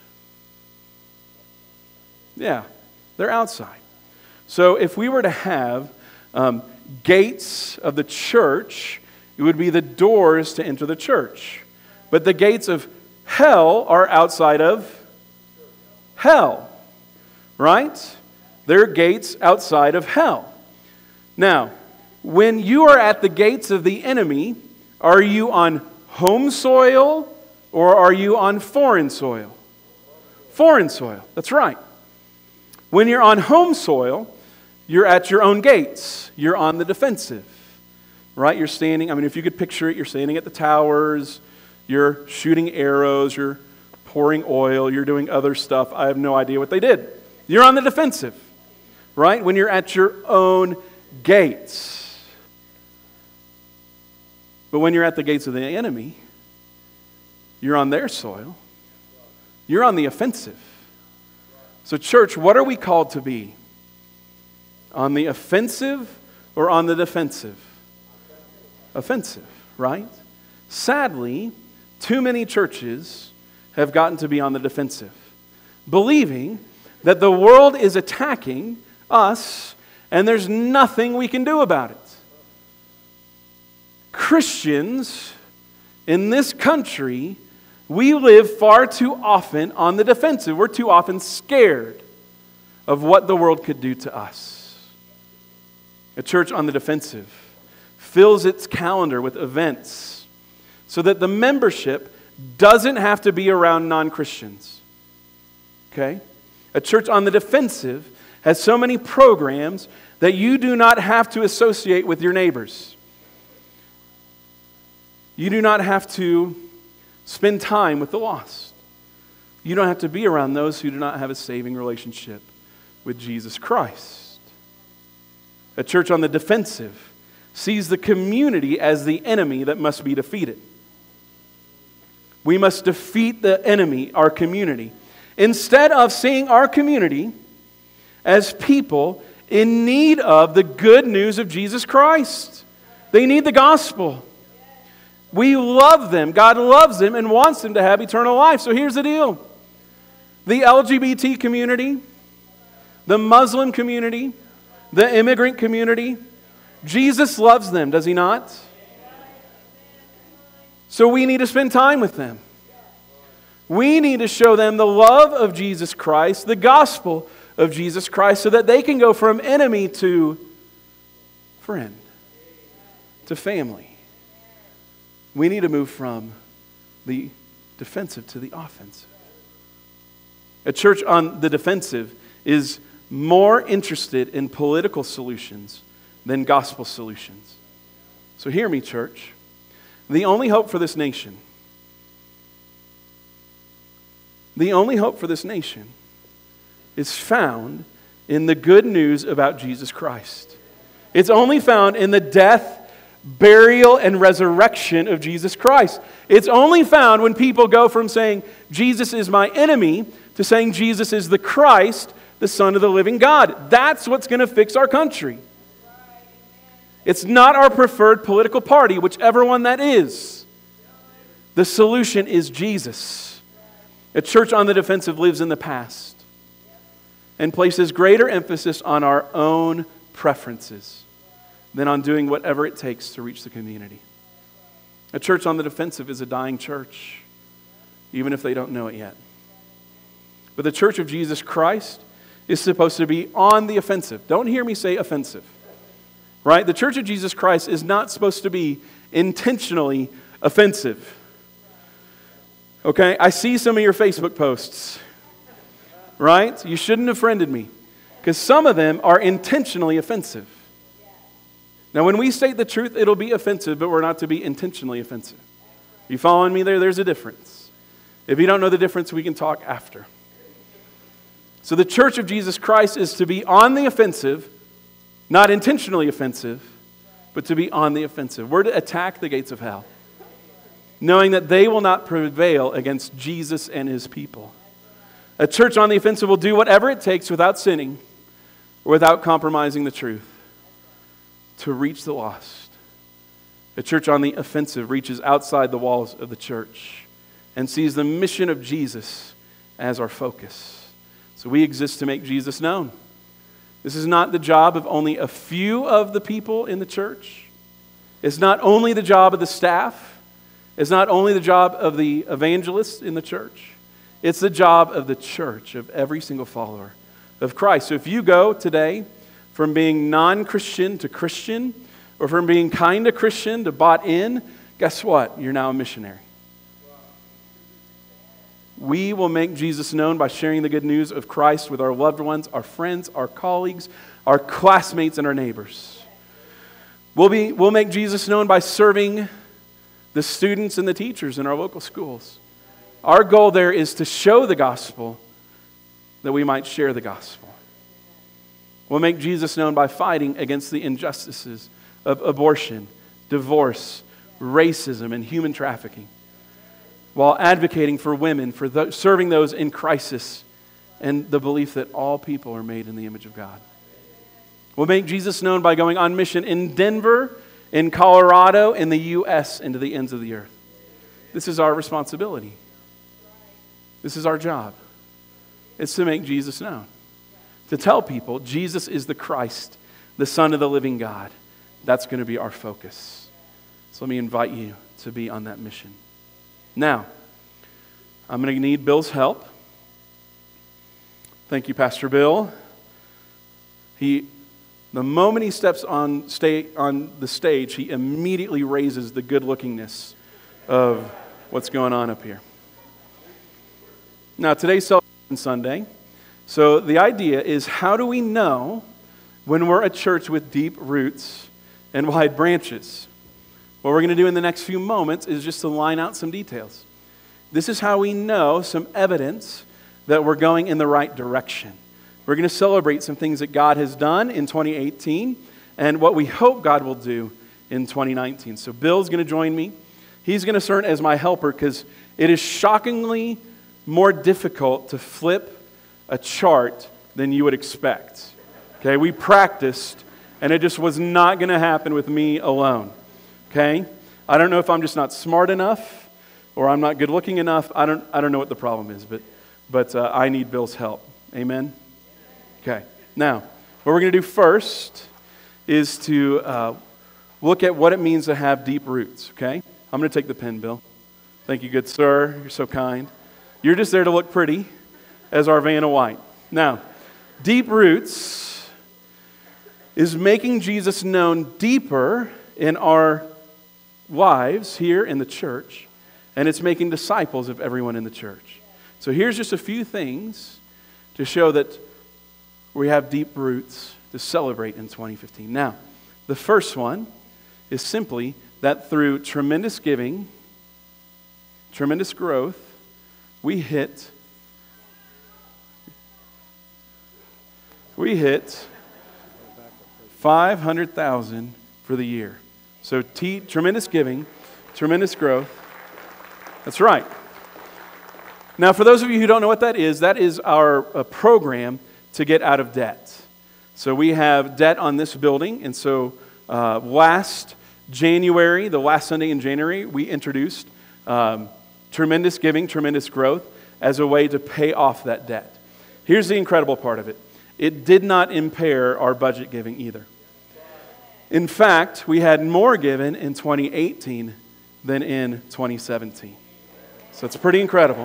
Yeah, they're outside. So if we were to have gates of the church, it would be the doors to enter the church. But the gates of hell are outside of hell, right? They're gates outside of hell. Now, when you are at the gates of the enemy, are you on home soil or are you on foreign soil? Foreign soil, that's right. When you're on home soil, you're at your own gates. You're on the defensive, right? You're standing, if you could picture it, you're standing at the towers, you're shooting arrows, you're pouring oil, you're doing other stuff. I have no idea what they did. You're on the defensive, right? When you're at your own gates. But when you're at the gates of the enemy, you're on their soil. You're on the offensive. So church, what are we called to be? On the offensive or on the defensive? Offensive, right? Sadly, too many churches have gotten to be on the defensive, believing that the world is attacking us and there's nothing we can do about it. Christians in this country, we live far too often on the defensive. We're too often scared of what the world could do to us. A church on the defensive fills its calendar with events so that the membership doesn't have to be around non-Christians. Okay? A church on the defensive has so many programs that you do not have to associate with your neighbors. You do not have to spend time with the lost. You don't have to be around those who do not have a saving relationship with Jesus Christ. A church on the defensive sees the community as the enemy that must be defeated. We must defeat the enemy, our community, instead of seeing our community as people in need of the good news of Jesus Christ. They need the gospel. We love them. God loves them and wants them to have eternal life. So here's the deal. The LGBT community, the Muslim community, the immigrant community, Jesus loves them, does He not? So we need to spend time with them. We need to show them the love of Jesus Christ, the gospel of Jesus Christ, so that they can go from enemy to friend, to family. We need to move from the defensive to the offensive. A church on the defensive is more interested in political solutions than gospel solutions. So hear me, church. The only hope for this nation, is found in the good news about Jesus Christ. It's only found in the death, burial, and resurrection of Jesus Christ. It's only found when people go from saying, Jesus is my enemy, to saying Jesus is the Christ, the Son of the living God. That's what's going to fix our country. It's not our preferred political party, whichever one that is. The solution is Jesus. A church on the defensive lives in the past and places greater emphasis on our own preferences than on doing whatever it takes to reach the community. A church on the defensive is a dying church, even if they don't know it yet. But the church of Jesus Christ is supposed to be on the offensive. Don't hear me say offensive. Right? The church of Jesus Christ is not supposed to be intentionally offensive. Okay? I see some of your Facebook posts. Right? You shouldn't have friended me, because some of them are intentionally offensive. Now, when we state the truth, it'll be offensive, but we're not to be intentionally offensive. You following me there? There's a difference. If you don't know the difference, we can talk after. So the church of Jesus Christ is to be on the offensive, not intentionally offensive, but to be on the offensive. We're to attack the gates of hell, knowing that they will not prevail against Jesus and His people. A church on the offensive will do whatever it takes without sinning or without compromising the truth to reach the lost. A church on the offensive reaches outside the walls of the church and sees the mission of Jesus as our focus. So we exist to make Jesus known. This is not the job of only a few of the people in the church. It's not only the job of the staff. It's not only the job of the evangelists in the church. It's the job of the church, of every single follower of Christ. So if you go today from being non-Christian to Christian, or from being kind of Christian to bought in, guess what? You're now a missionary. We will make Jesus known by sharing the good news of Christ with our loved ones, our friends, our colleagues, our classmates, and our neighbors. We'll make Jesus known by serving the students and the teachers in our local schools. Our goal there is to show the gospel that we might share the gospel. We'll make Jesus known by fighting against the injustices of abortion, divorce, racism, and human trafficking, while advocating for women, for serving those in crisis, and the belief that all people are made in the image of God. We'll make Jesus known by going on mission in Denver, in Colorado, in the U.S., and to the ends of the earth. This is our responsibility. This is our job. It's to make Jesus known. To tell people Jesus is the Christ, the Son of the living God. That's going to be our focus. So let me invite you to be on that mission. Now, I'm going to need Bill's help. Thank you, Pastor Bill. The moment he steps on the stage, he immediately raises the good-lookingness of what's going on up here. Now, today's Celebration Sunday. So the idea is, how do we know when we're a church with deep roots and wide branches? What we're going to do in the next few moments is just to line out some details. This is how we know some evidence that we're going in the right direction. We're going to celebrate some things that God has done in 2018 and what we hope God will do in 2019. So Bill's going to join me. He's going to serve as my helper because it is shockingly more difficult to flip a chart than you would expect. Okay, we practiced and it just was not going to happen with me alone. Okay? I don't know if I'm just not smart enough or I'm not good looking enough. I don't know what the problem is, but I need Bill's help. Amen? Okay. Now, what we're going to do first is to look at what it means to have deep roots. Okay? I'm going to take the pen, Bill. Thank you, good sir. You're so kind. You're just there to look pretty as our Vanna White. Now, deep roots is making Jesus known deeper in our lives here in the church, and it's making disciples of everyone in the church. So here's just a few things to show that we have deep roots to celebrate in 2015. Now, the first one is simply that through tremendous giving, tremendous growth, we hit 500,000 for the year. So tremendous giving, tremendous growth. That's right. Now, for those of you who don't know what that is our program to get out of debt. So we have debt on this building, and so last January, the last Sunday in January, we introduced tremendous giving, tremendous growth as a way to pay off that debt. Here's the incredible part of it. It did not impair our budget giving either. In fact, we had more given in 2018 than in 2017. So it's pretty incredible.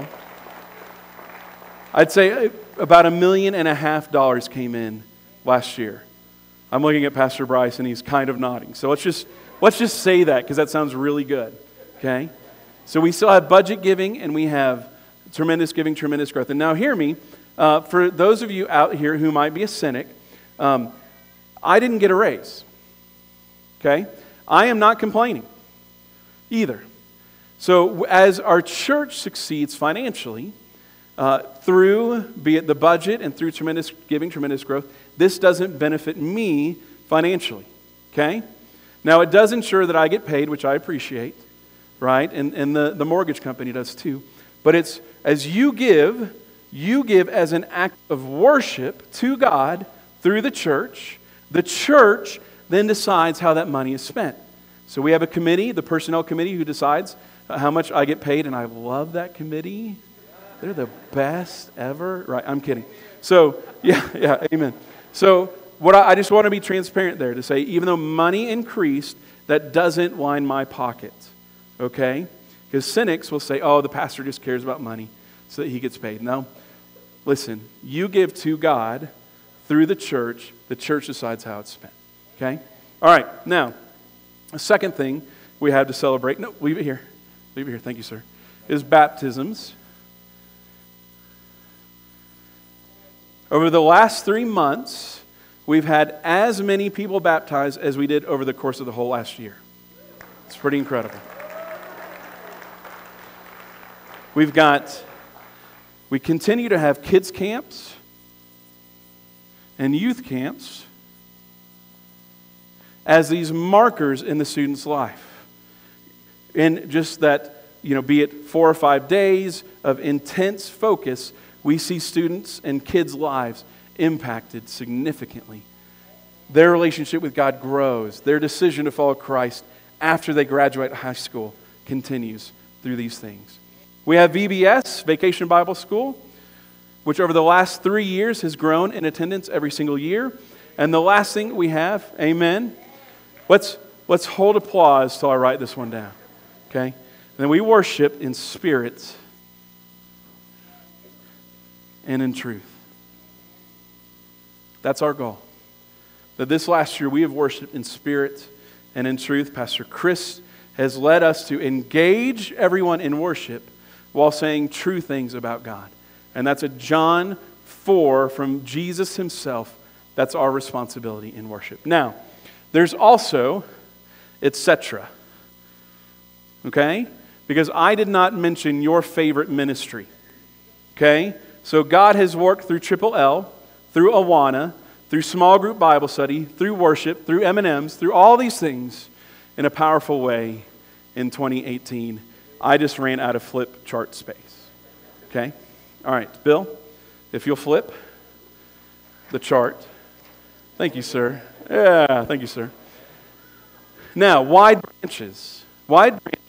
I'd say about $1.5 million came in last year. I'm looking at Pastor Bryce and he's kind of nodding. So let's just say that because that sounds really good. Okay? So we still have budget giving and we have tremendous giving, tremendous growth. And now hear me, for those of you out here who might be a cynic, I didn't get a raise. Okay? I am not complaining either. So as our church succeeds financially, through, be it the budget and through tremendous giving, tremendous growth, this doesn't benefit me financially, okay? Now, it does ensure that I get paid, which I appreciate, right? And the mortgage company does too. But it's, as you give as an act of worship to God through the church then decides how that money is spent. So we have a committee, the personnel committee, who decides how much I get paid, and I love that committee. They're the best ever. Right, I'm kidding. So, yeah, amen. So, I just want to be transparent there to say, even though money increased, that doesn't line my pocket, okay? Because cynics will say, oh, the pastor just cares about money so that he gets paid. No, listen, you give to God through the church decides how it's spent, okay? All right, now, the second thing we have to celebrate, no, leave it here, thank you, sir, is baptisms. Over the last 3 months, we've had as many people baptized as we did over the course of the whole last year. It's pretty incredible. We continue to have kids camps and youth camps as these markers in the student's life. And just that, be it 4 or 5 days of intense focus, we see students and kids' lives impacted significantly their relationship with God grows. Their decision to follow Christ after they graduate high school continues through these things. We have VBS, Vacation Bible School, which over the last 3 years has grown in attendance every single year. And the last thing we have, amen, let's hold applause till I write this one down, okay? And then we worship in spirit and in truth. That's our goal. That this last year we have worshiped in spirit and in truth. Pastor Chris has led us to engage everyone in worship while saying true things about God. And that's a John 4 from Jesus himself. That's our responsibility in worship. Now, there's also etc. Okay? Because I did not mention your favorite ministry. Okay? So God has worked through Triple L, through Awana, through small group Bible study, through worship, through M&Ms, through all these things in a powerful way in 2018. I just ran out of flip chart space. Okay? All right, Bill, if you'll flip the chart. Thank you, sir. Yeah, thank you, sir. Now, wide branches. Wide branches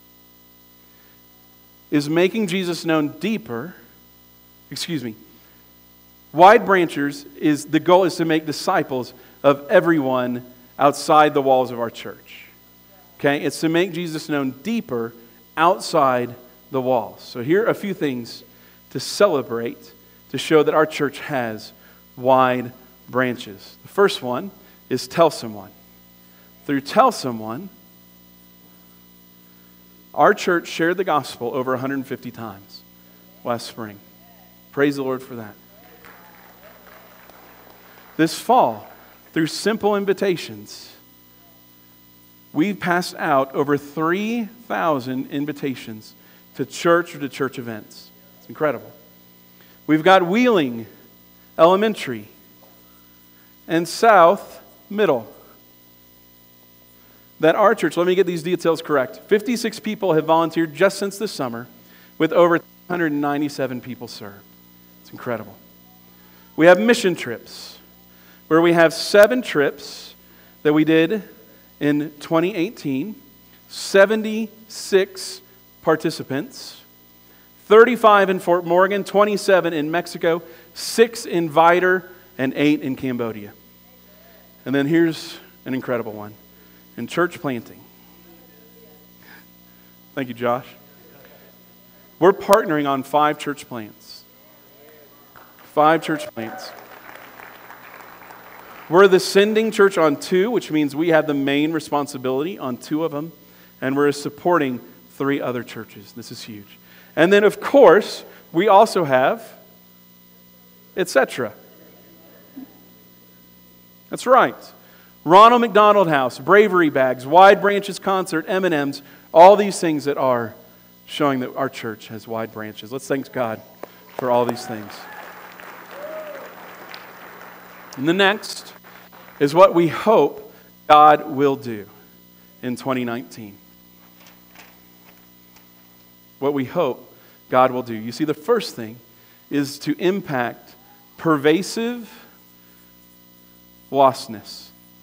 is making Jesus known deeper. Wide branches the goal is to make disciples of everyone outside the walls of our church. Okay? It's to make Jesus known deeper outside the walls. So here are a few things to celebrate to show that our church has wide branches. The first one is tell someone. Through tell someone, our church shared the gospel over 150 times last spring. Praise the Lord for that. This fall, through simple invitations, we've passed out over 3,000 invitations to church or to church events. It's incredible. We've got Wheeling Elementary and South Middle. That our church, let me get these details correct, 56 people have volunteered just since this summer with over 397 people served. It's incredible. We have mission trips, where we have 7 trips that we did in 2018, 76 participants, 35 in Fort Morgan, 27 in Mexico, 6 in Vidor, and 8 in Cambodia. And then here's an incredible one. In church planting. Thank you, Josh. We're partnering on 5 church plants. 5 church plants. We're the sending church on 2, which means we have the main responsibility on 2 of them. And we're supporting 3 other churches. This is huge. And then, of course, we also have etc. That's right. Ronald McDonald House, Bravery Bags, Wide Branches Concert, M&Ms, all these things that are showing that our church has wide branches. Let's thank God for all these things. And the next is what we hope God will do in 2019. What we hope God will do. You see, the first thing is to impact pervasive lostness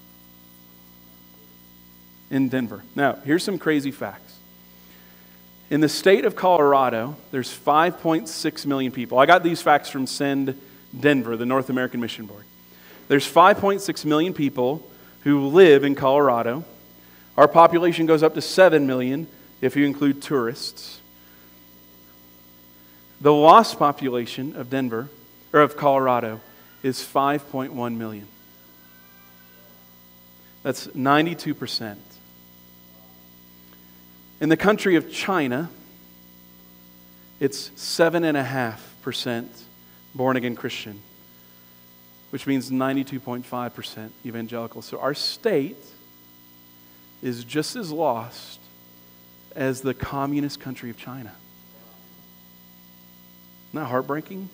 in Denver. Now, here's some crazy facts. In the state of Colorado, there's 5.6 million people. I got these facts from Send Denver, the North American Mission Board. There's 5.6 million people who live in Colorado. Our population goes up to 7 million if you include tourists. The lost population of Denver, or of Colorado, is 5.1 million. That's 92%. In the country of China, it's 7.5% born-again Christian, which means 92.5% evangelical. So our state is just as lost as the communist country of China. Isn't that heartbreaking?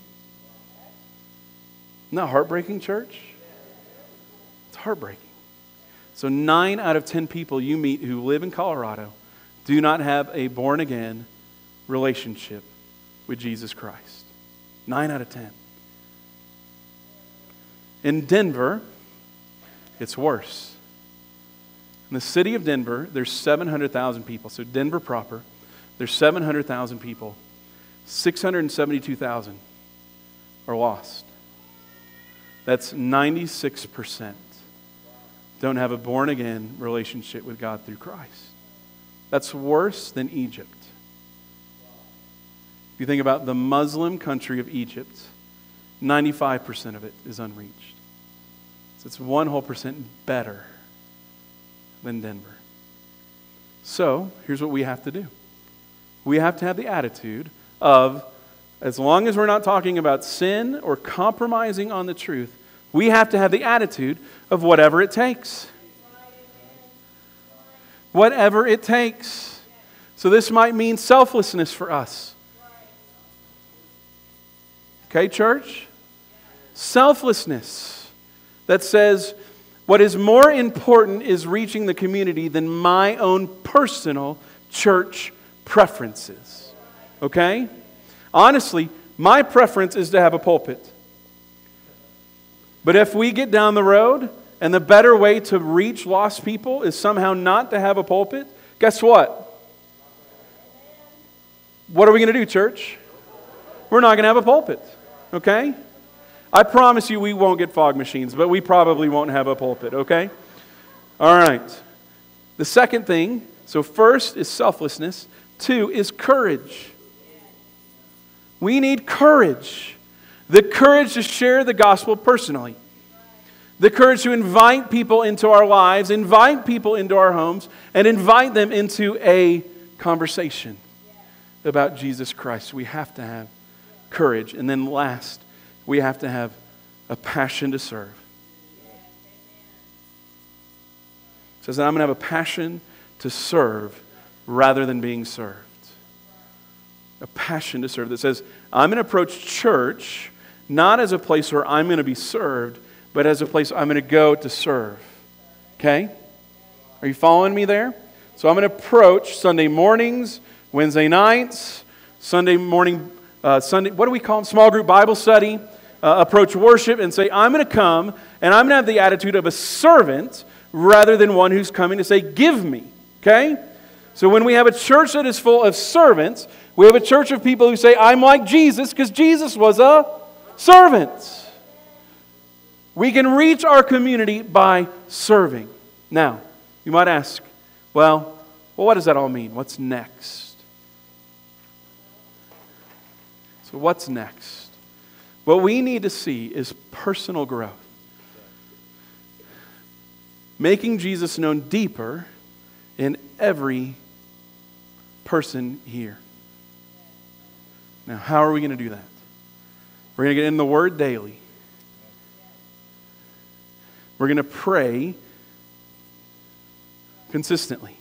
Isn't that heartbreaking, church? It's heartbreaking. So 9 out of 10 people you meet who live in Colorado do not have a born-again relationship with Jesus Christ. 9 out of 10. In Denver, It's worse. In the city of Denver, there's 700,000 people. So Denver proper, there's 700,000 people. 672,000 are lost. That's 96% don't have a born-again relationship with God through Christ. That's worse than Egypt. If you think about the Muslim country of Egypt, 95% of it is unreached. So it's 1% better than Denver. So here's what we have to do. We have to have the attitude of, as long as we're not talking about sin or compromising on the truth, we have to have the attitude of whatever it takes. Whatever it takes. So this might mean selflessness for us. Okay, church? Selflessness that says, what is more important is reaching the community than my own personal church preferences. Okay? Honestly, my preference is to have a pulpit. But if we get down the road and the better way to reach lost people is somehow not to have a pulpit, guess what? What are we going to do, church? We're not going to have a pulpit. Okay? I promise you we won't get fog machines, but we probably won't have a pulpit, okay? All right. The second thing, so first is selflessness. 2 is courage. We need courage. The courage to share the gospel personally. The courage to invite people into our lives, invite people into our homes, and invite them into a conversation about Jesus Christ. We have to have courage. And then last, we have to have a passion to serve. It says that I'm going to have a passion to serve rather than being served. A passion to serve that says I'm going to approach church not as a place where I'm going to be served, but as a place I'm going to go to serve. Okay? Are you following me there? So I'm going to approach Sunday mornings, Wednesday nights, Sunday morning, what do we call them? Small group Bible study. Approach worship and say, I'm going to come and I'm going to have the attitude of a servant rather than one who's coming to say, give me. Okay? So when we have a church that is full of servants, we have a church of people who say, I'm like Jesus because Jesus was a servant. We can reach our community by serving. Now, you might ask, well, what does that all mean? What's next? So what's next? What we need to see is personal growth. Making Jesus known deeper in every person here. Now, how are we going to do that? We're going to get in the Word daily. We're going to pray consistently.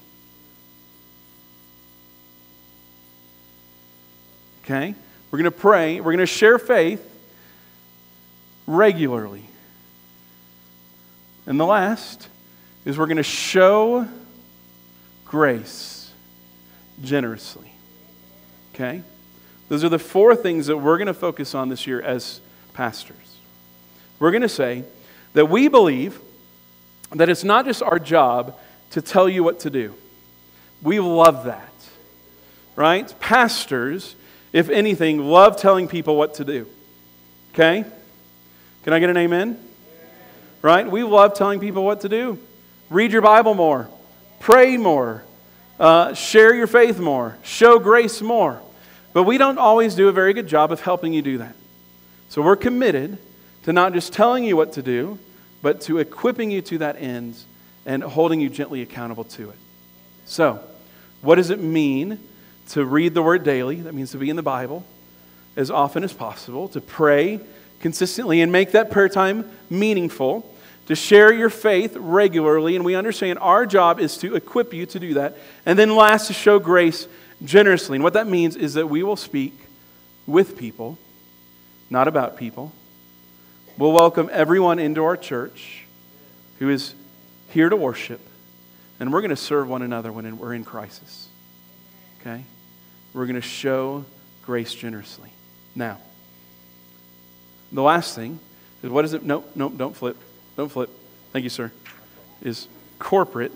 Okay? We're going to pray. We're going to share faith regularly. And the last is we're going to show grace generously. Okay? Those are the 4 things that we're going to focus on this year as pastors. We're going to say that we believe that it's not just our job to tell you what to do. We love that. Right? Pastors, if anything, love telling people what to do. Okay? Can I get an amen? Right? We love telling people what to do. Read your Bible more. Pray more. Share your faith more. Show grace more. But we don't always do a very good job of helping you do that. So we're committed to not just telling you what to do, but to equipping you to that end and holding you gently accountable to it. So, what does it mean to read the Word daily? That means to be in the Bible as often as possible, to pray consistently and make that prayer time meaningful, to share your faith regularly, and we understand our job is to equip you to do that. And then last, to show grace generously. And what that means is that we will speak with people, not about people. We'll welcome everyone into our church who is here to worship, and we're going to serve one another when we're in crisis. Okay? We're going to show grace generously. Now, the last thing is, what is it? Nope, don't flip. Don't flip. thank you, sir, is corporate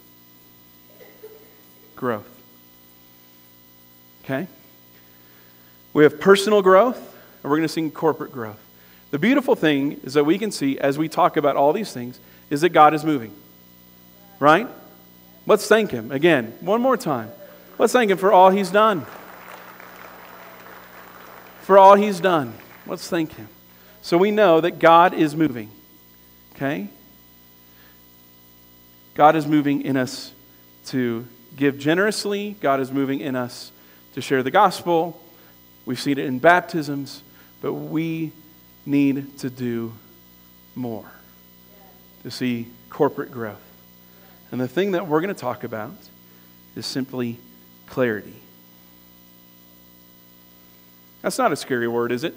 growth. Okay? We have personal growth, and we're going to sing corporate growth. The beautiful thing is that we can see, as we talk about all these things, is that God is moving. Right? Let's thank Him. Again, one more time. Let's thank Him for all He's done. For all He's done. Let's thank Him. So we know that God is moving. Okay? God is moving in us to give generously. God is moving in us to share the gospel. We've seen it in baptisms, but we need to do more to see corporate growth. And the thing that we're going to talk about is simply clarity. That's not a scary word, is it?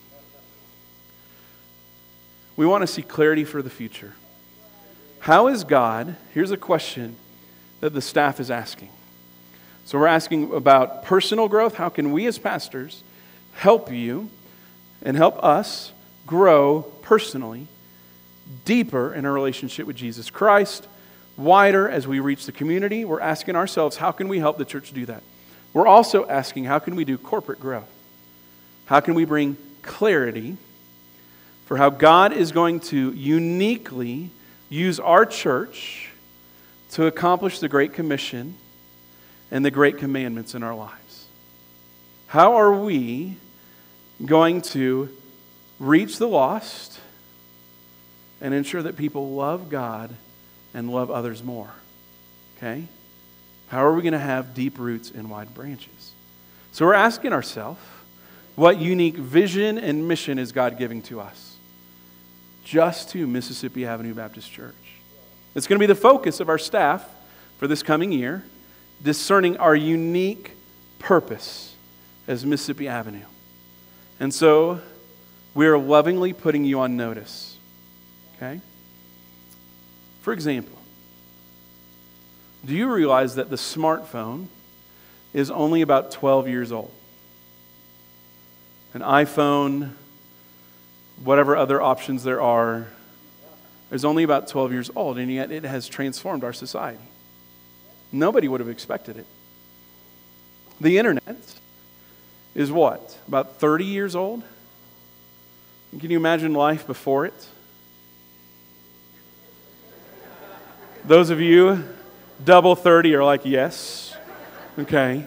We want to see clarity for the future. How is God, here's a question that the staff is asking. So we're asking about personal growth. How can we as pastors help you and help us grow personally, deeper in our relationship with Jesus Christ, wider as we reach the community? We're asking ourselves, how can we help the church do that? We're also asking, how can we do corporate growth? How can we bring clarity for how God is going to uniquely use our church to accomplish the Great Commission and the Great Commandments in our lives? How are we going to reach the lost and ensure that people love God and love others more? Okay? How are we going to have deep roots and wide branches? So we're asking ourselves, what unique vision and mission is God giving to us? Just to Mississippi Avenue Baptist Church. It's going to be the focus of our staff for this coming year, discerning our unique purpose as Mississippi Avenue. And so, we are lovingly putting you on notice. Okay? For example, do you realize that the smartphone is only about 12 years old? An iPhone, whatever other options there are, is only about 12 years old, and yet it has transformed our society. Nobody would have expected it. The internet is what? About 30 years old? Can you imagine life before it? Those of you double 30 are like, yes. Okay.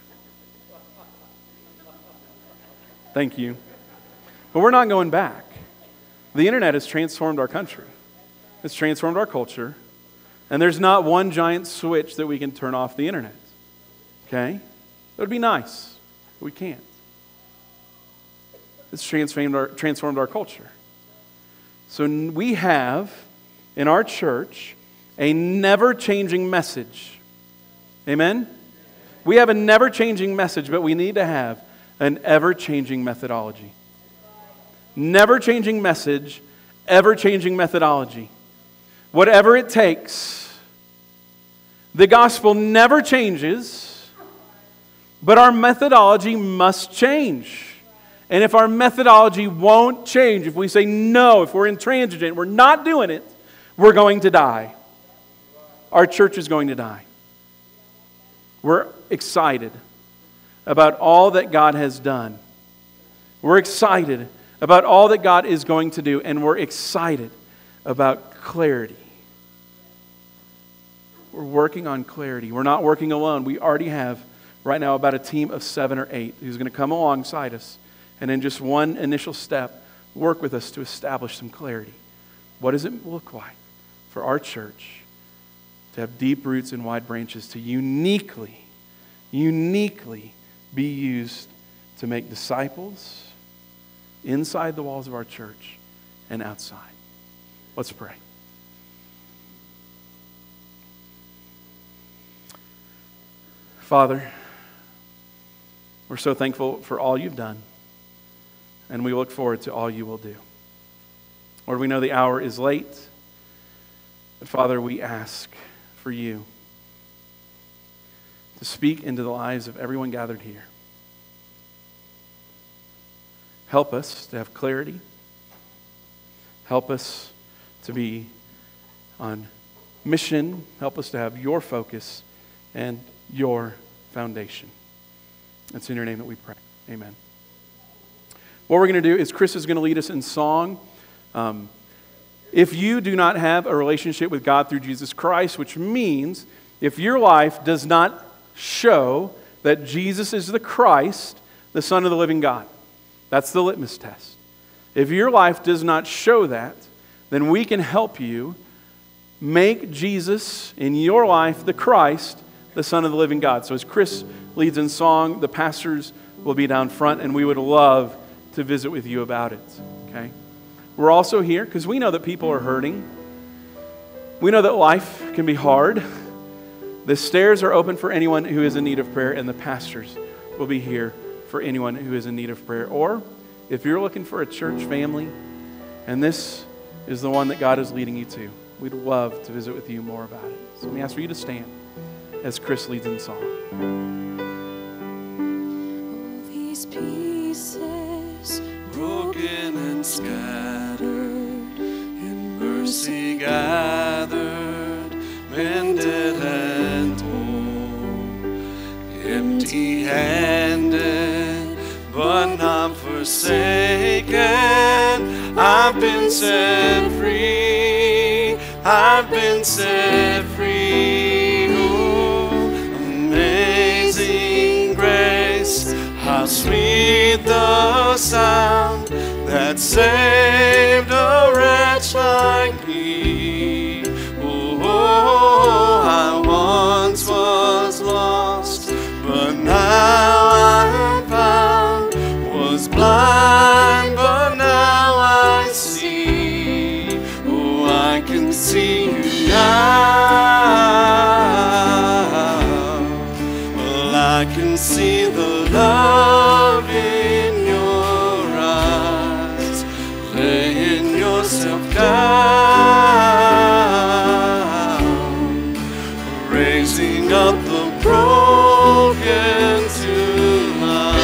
Thank you. But we're not going back. The internet has transformed our country. It's transformed our culture. And there's not one giant switch that we can turn off the internet. Okay? That would be nice. But we can't. It's transformed our culture. So we have, in our church, a never-changing message. Amen? We have a never-changing message, but we need to have an ever-changing methodology. Never-changing message, ever-changing methodology. Whatever it takes. The gospel never changes, but our methodology must change. And if our methodology won't change, if we say no, if we're intransigent, we're not doing it, we're going to die. Our church is going to die. We're excited about all that God has done. We're excited about all that God is going to do, and we're excited about clarity. We're working on clarity. We're not working alone. We already have right now about a team of 7 or 8 who's going to come alongside us and in just one initial step, work with us to establish some clarity. What does it look like for our church to have deep roots and wide branches, to uniquely be used to make disciples inside the walls of our church and outside? Let's pray. Father, we're so thankful for all you've done, and we look forward to all you will do. Lord, we know the hour is late, but Father, we ask for you to speak into the lives of everyone gathered here. Help us to have clarity. Help us to be on mission. Help us to have your focus and your foundation. It's in your name that we pray. Amen. What we're going to do is Chris is going to lead us in song. If you do not have a relationship with God through Jesus Christ, which means if your life does not show that Jesus is the Christ, the Son of the living God, that's the litmus test. If your life does not show that, then we can help you make Jesus in your life the Christ, the Son of the living God. So as Chris leads in song, the pastors will be down front, and we would love to visit with you about it. Okay? We're also here because we know that people are hurting. We know that life can be hard. The stairs are open for anyone who is in need of prayer, and the pastors will be here for anyone who is in need of prayer. Or if you're looking for a church family, and this is the one that God is leading you to, we'd love to visit with you more about it. So let me ask for you to stand as Chris leads in song. All these pieces Broken and scattered, in mercy gathered, mended and whole, empty-handed, but not forsaken. I've been set free. I've been set free. Oh, amazing grace, how sweet the sound that saved a wretch like me. Oh, I once was lost, but now I'm found. Was blind, but now I see. Oh, I can see you now. Well, I can see the love in your eyes, laying yourself down, raising up the broken to life.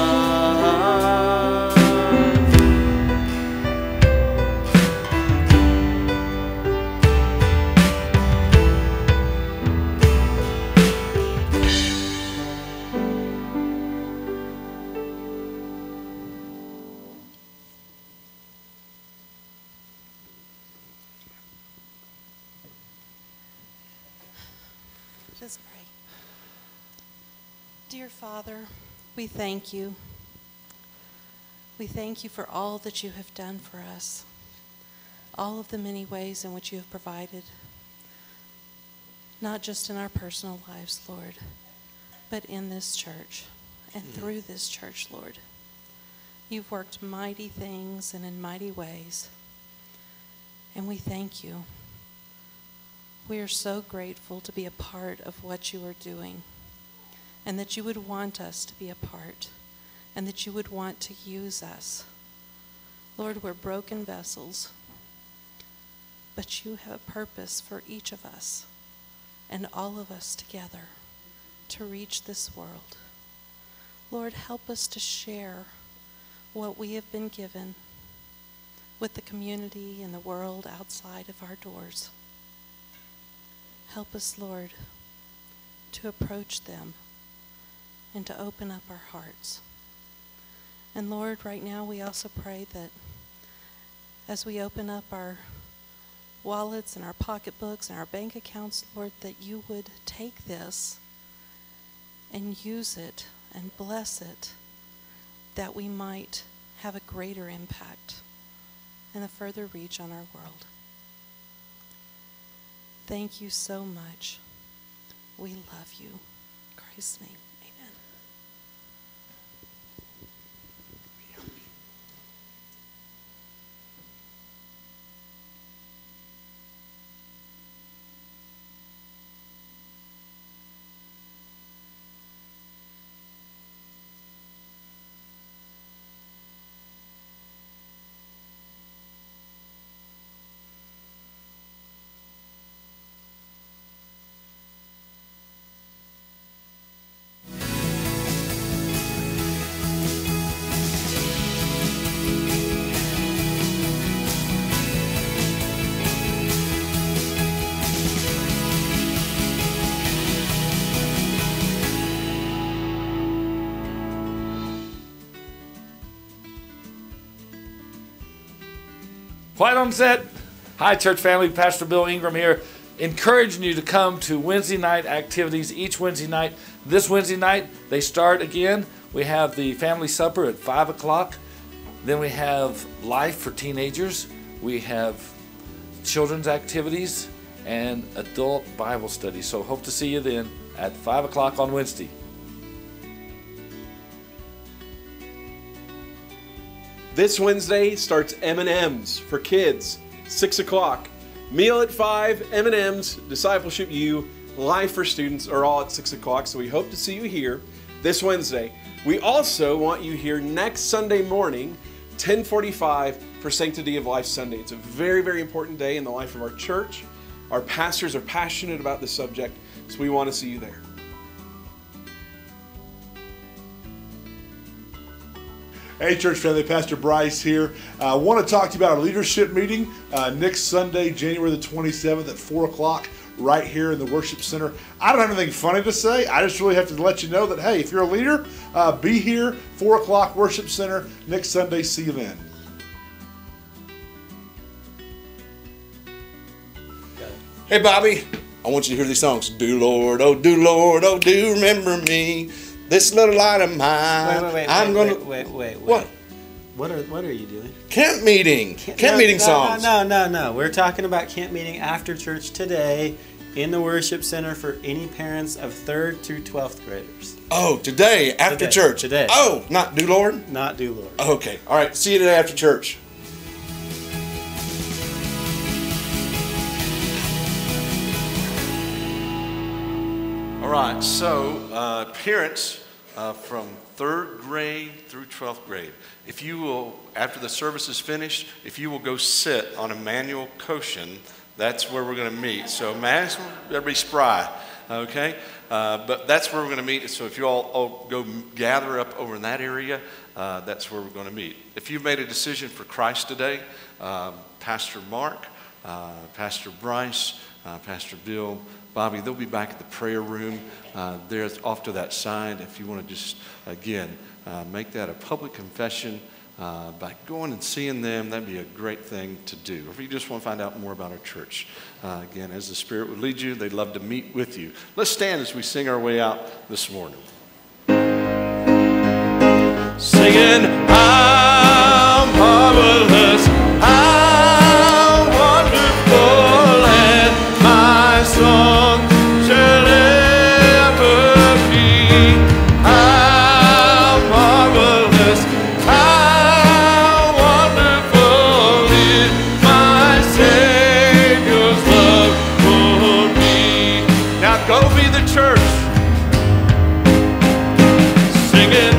Let's pray. Dear Father, we thank you. We thank you for all that you have done for us, all of the many ways in which you have provided, not just in our personal lives, Lord, but in this church and through this church, Lord. You've worked mighty things and in mighty ways, and we thank you. We are so grateful to be a part of what you are doing, and that you would want us to be a part, and that you would want to use us. Lord, we're broken vessels, but you have a purpose for each of us and all of us together to reach this world. Lord, help us to share what we have been given with the community and the world outside of our doors. Help us, Lord, to approach them and to open up our hearts. And Lord, right now we also pray that as we open up our wallets and our pocketbooks and our bank accounts, Lord, that you would take this and use it and bless it, that we might have a greater impact and a further reach on our world. Thank you so much. We love you. In Christ's name, amen. Quiet on set. Hi, church family. Pastor Bill Ingram here, encouraging you to come to Wednesday night activities each Wednesday night. This Wednesday night, they start again. We have the family supper at 5 o'clock. Then we have Life for Teenagers. We have children's activities and adult Bible study. So hope to see you then at 5 o'clock on Wednesday. This Wednesday starts M&M's for kids, 6 o'clock. Meal at 5, M&M's, Discipleship U, Life for Students are all at 6 o'clock. So we hope to see you here this Wednesday. We also want you here next Sunday morning, 10:45 for Sanctity of Life Sunday. It's a very, very important day in the life of our church. Our pastors are passionate about this subject, so we want to see you there. Hey, church family, Pastor Bryce here. I want to talk to you about our leadership meeting next Sunday, January the 27th at 4 o'clock, right here in the worship center. I don't have anything funny to say. I just really have to let you know that, hey, if you're a leader, be here, 4 o'clock worship center next Sunday. See you then. Hey, Bobby, I want you to hear these songs. Do Lord, oh, do Lord, oh, do remember me. This little light of mine. Wait. What? What are you doing? Camp meeting. Camp meeting songs. No. We're talking about camp meeting after church today in the worship center for any parents of 3rd through 12th graders. Oh, today after church. Today. Oh, not do Lord? Not do Lord. Okay. All right. See you today after church. All right, so parents from 3rd grade through 12th grade, if you will, after the service is finished, if you will go sit on Emmanuel Koshin, that's where we're going to meet. So everybody spry, okay? But that's where we're going to meet. So if you all go gather up over in that area, that's where we're going to meet. If you've made a decision for Christ today, Pastor Mark, Pastor Bryce, Pastor Bill, Bobby, they'll be back at the prayer room. They're off to that side. If you want to just, again, make that a public confession by going and seeing them, that'd be a great thing to do. Or if you just want to find out more about our church, again, as the Spirit would lead you, they'd love to meet with you. Let's stand as we sing our way out this morning. Singing, how marvelous, how wonderful, and my song shall ever be. How marvelous, how wonderful is my Savior's love for me. Now go be the church, singing.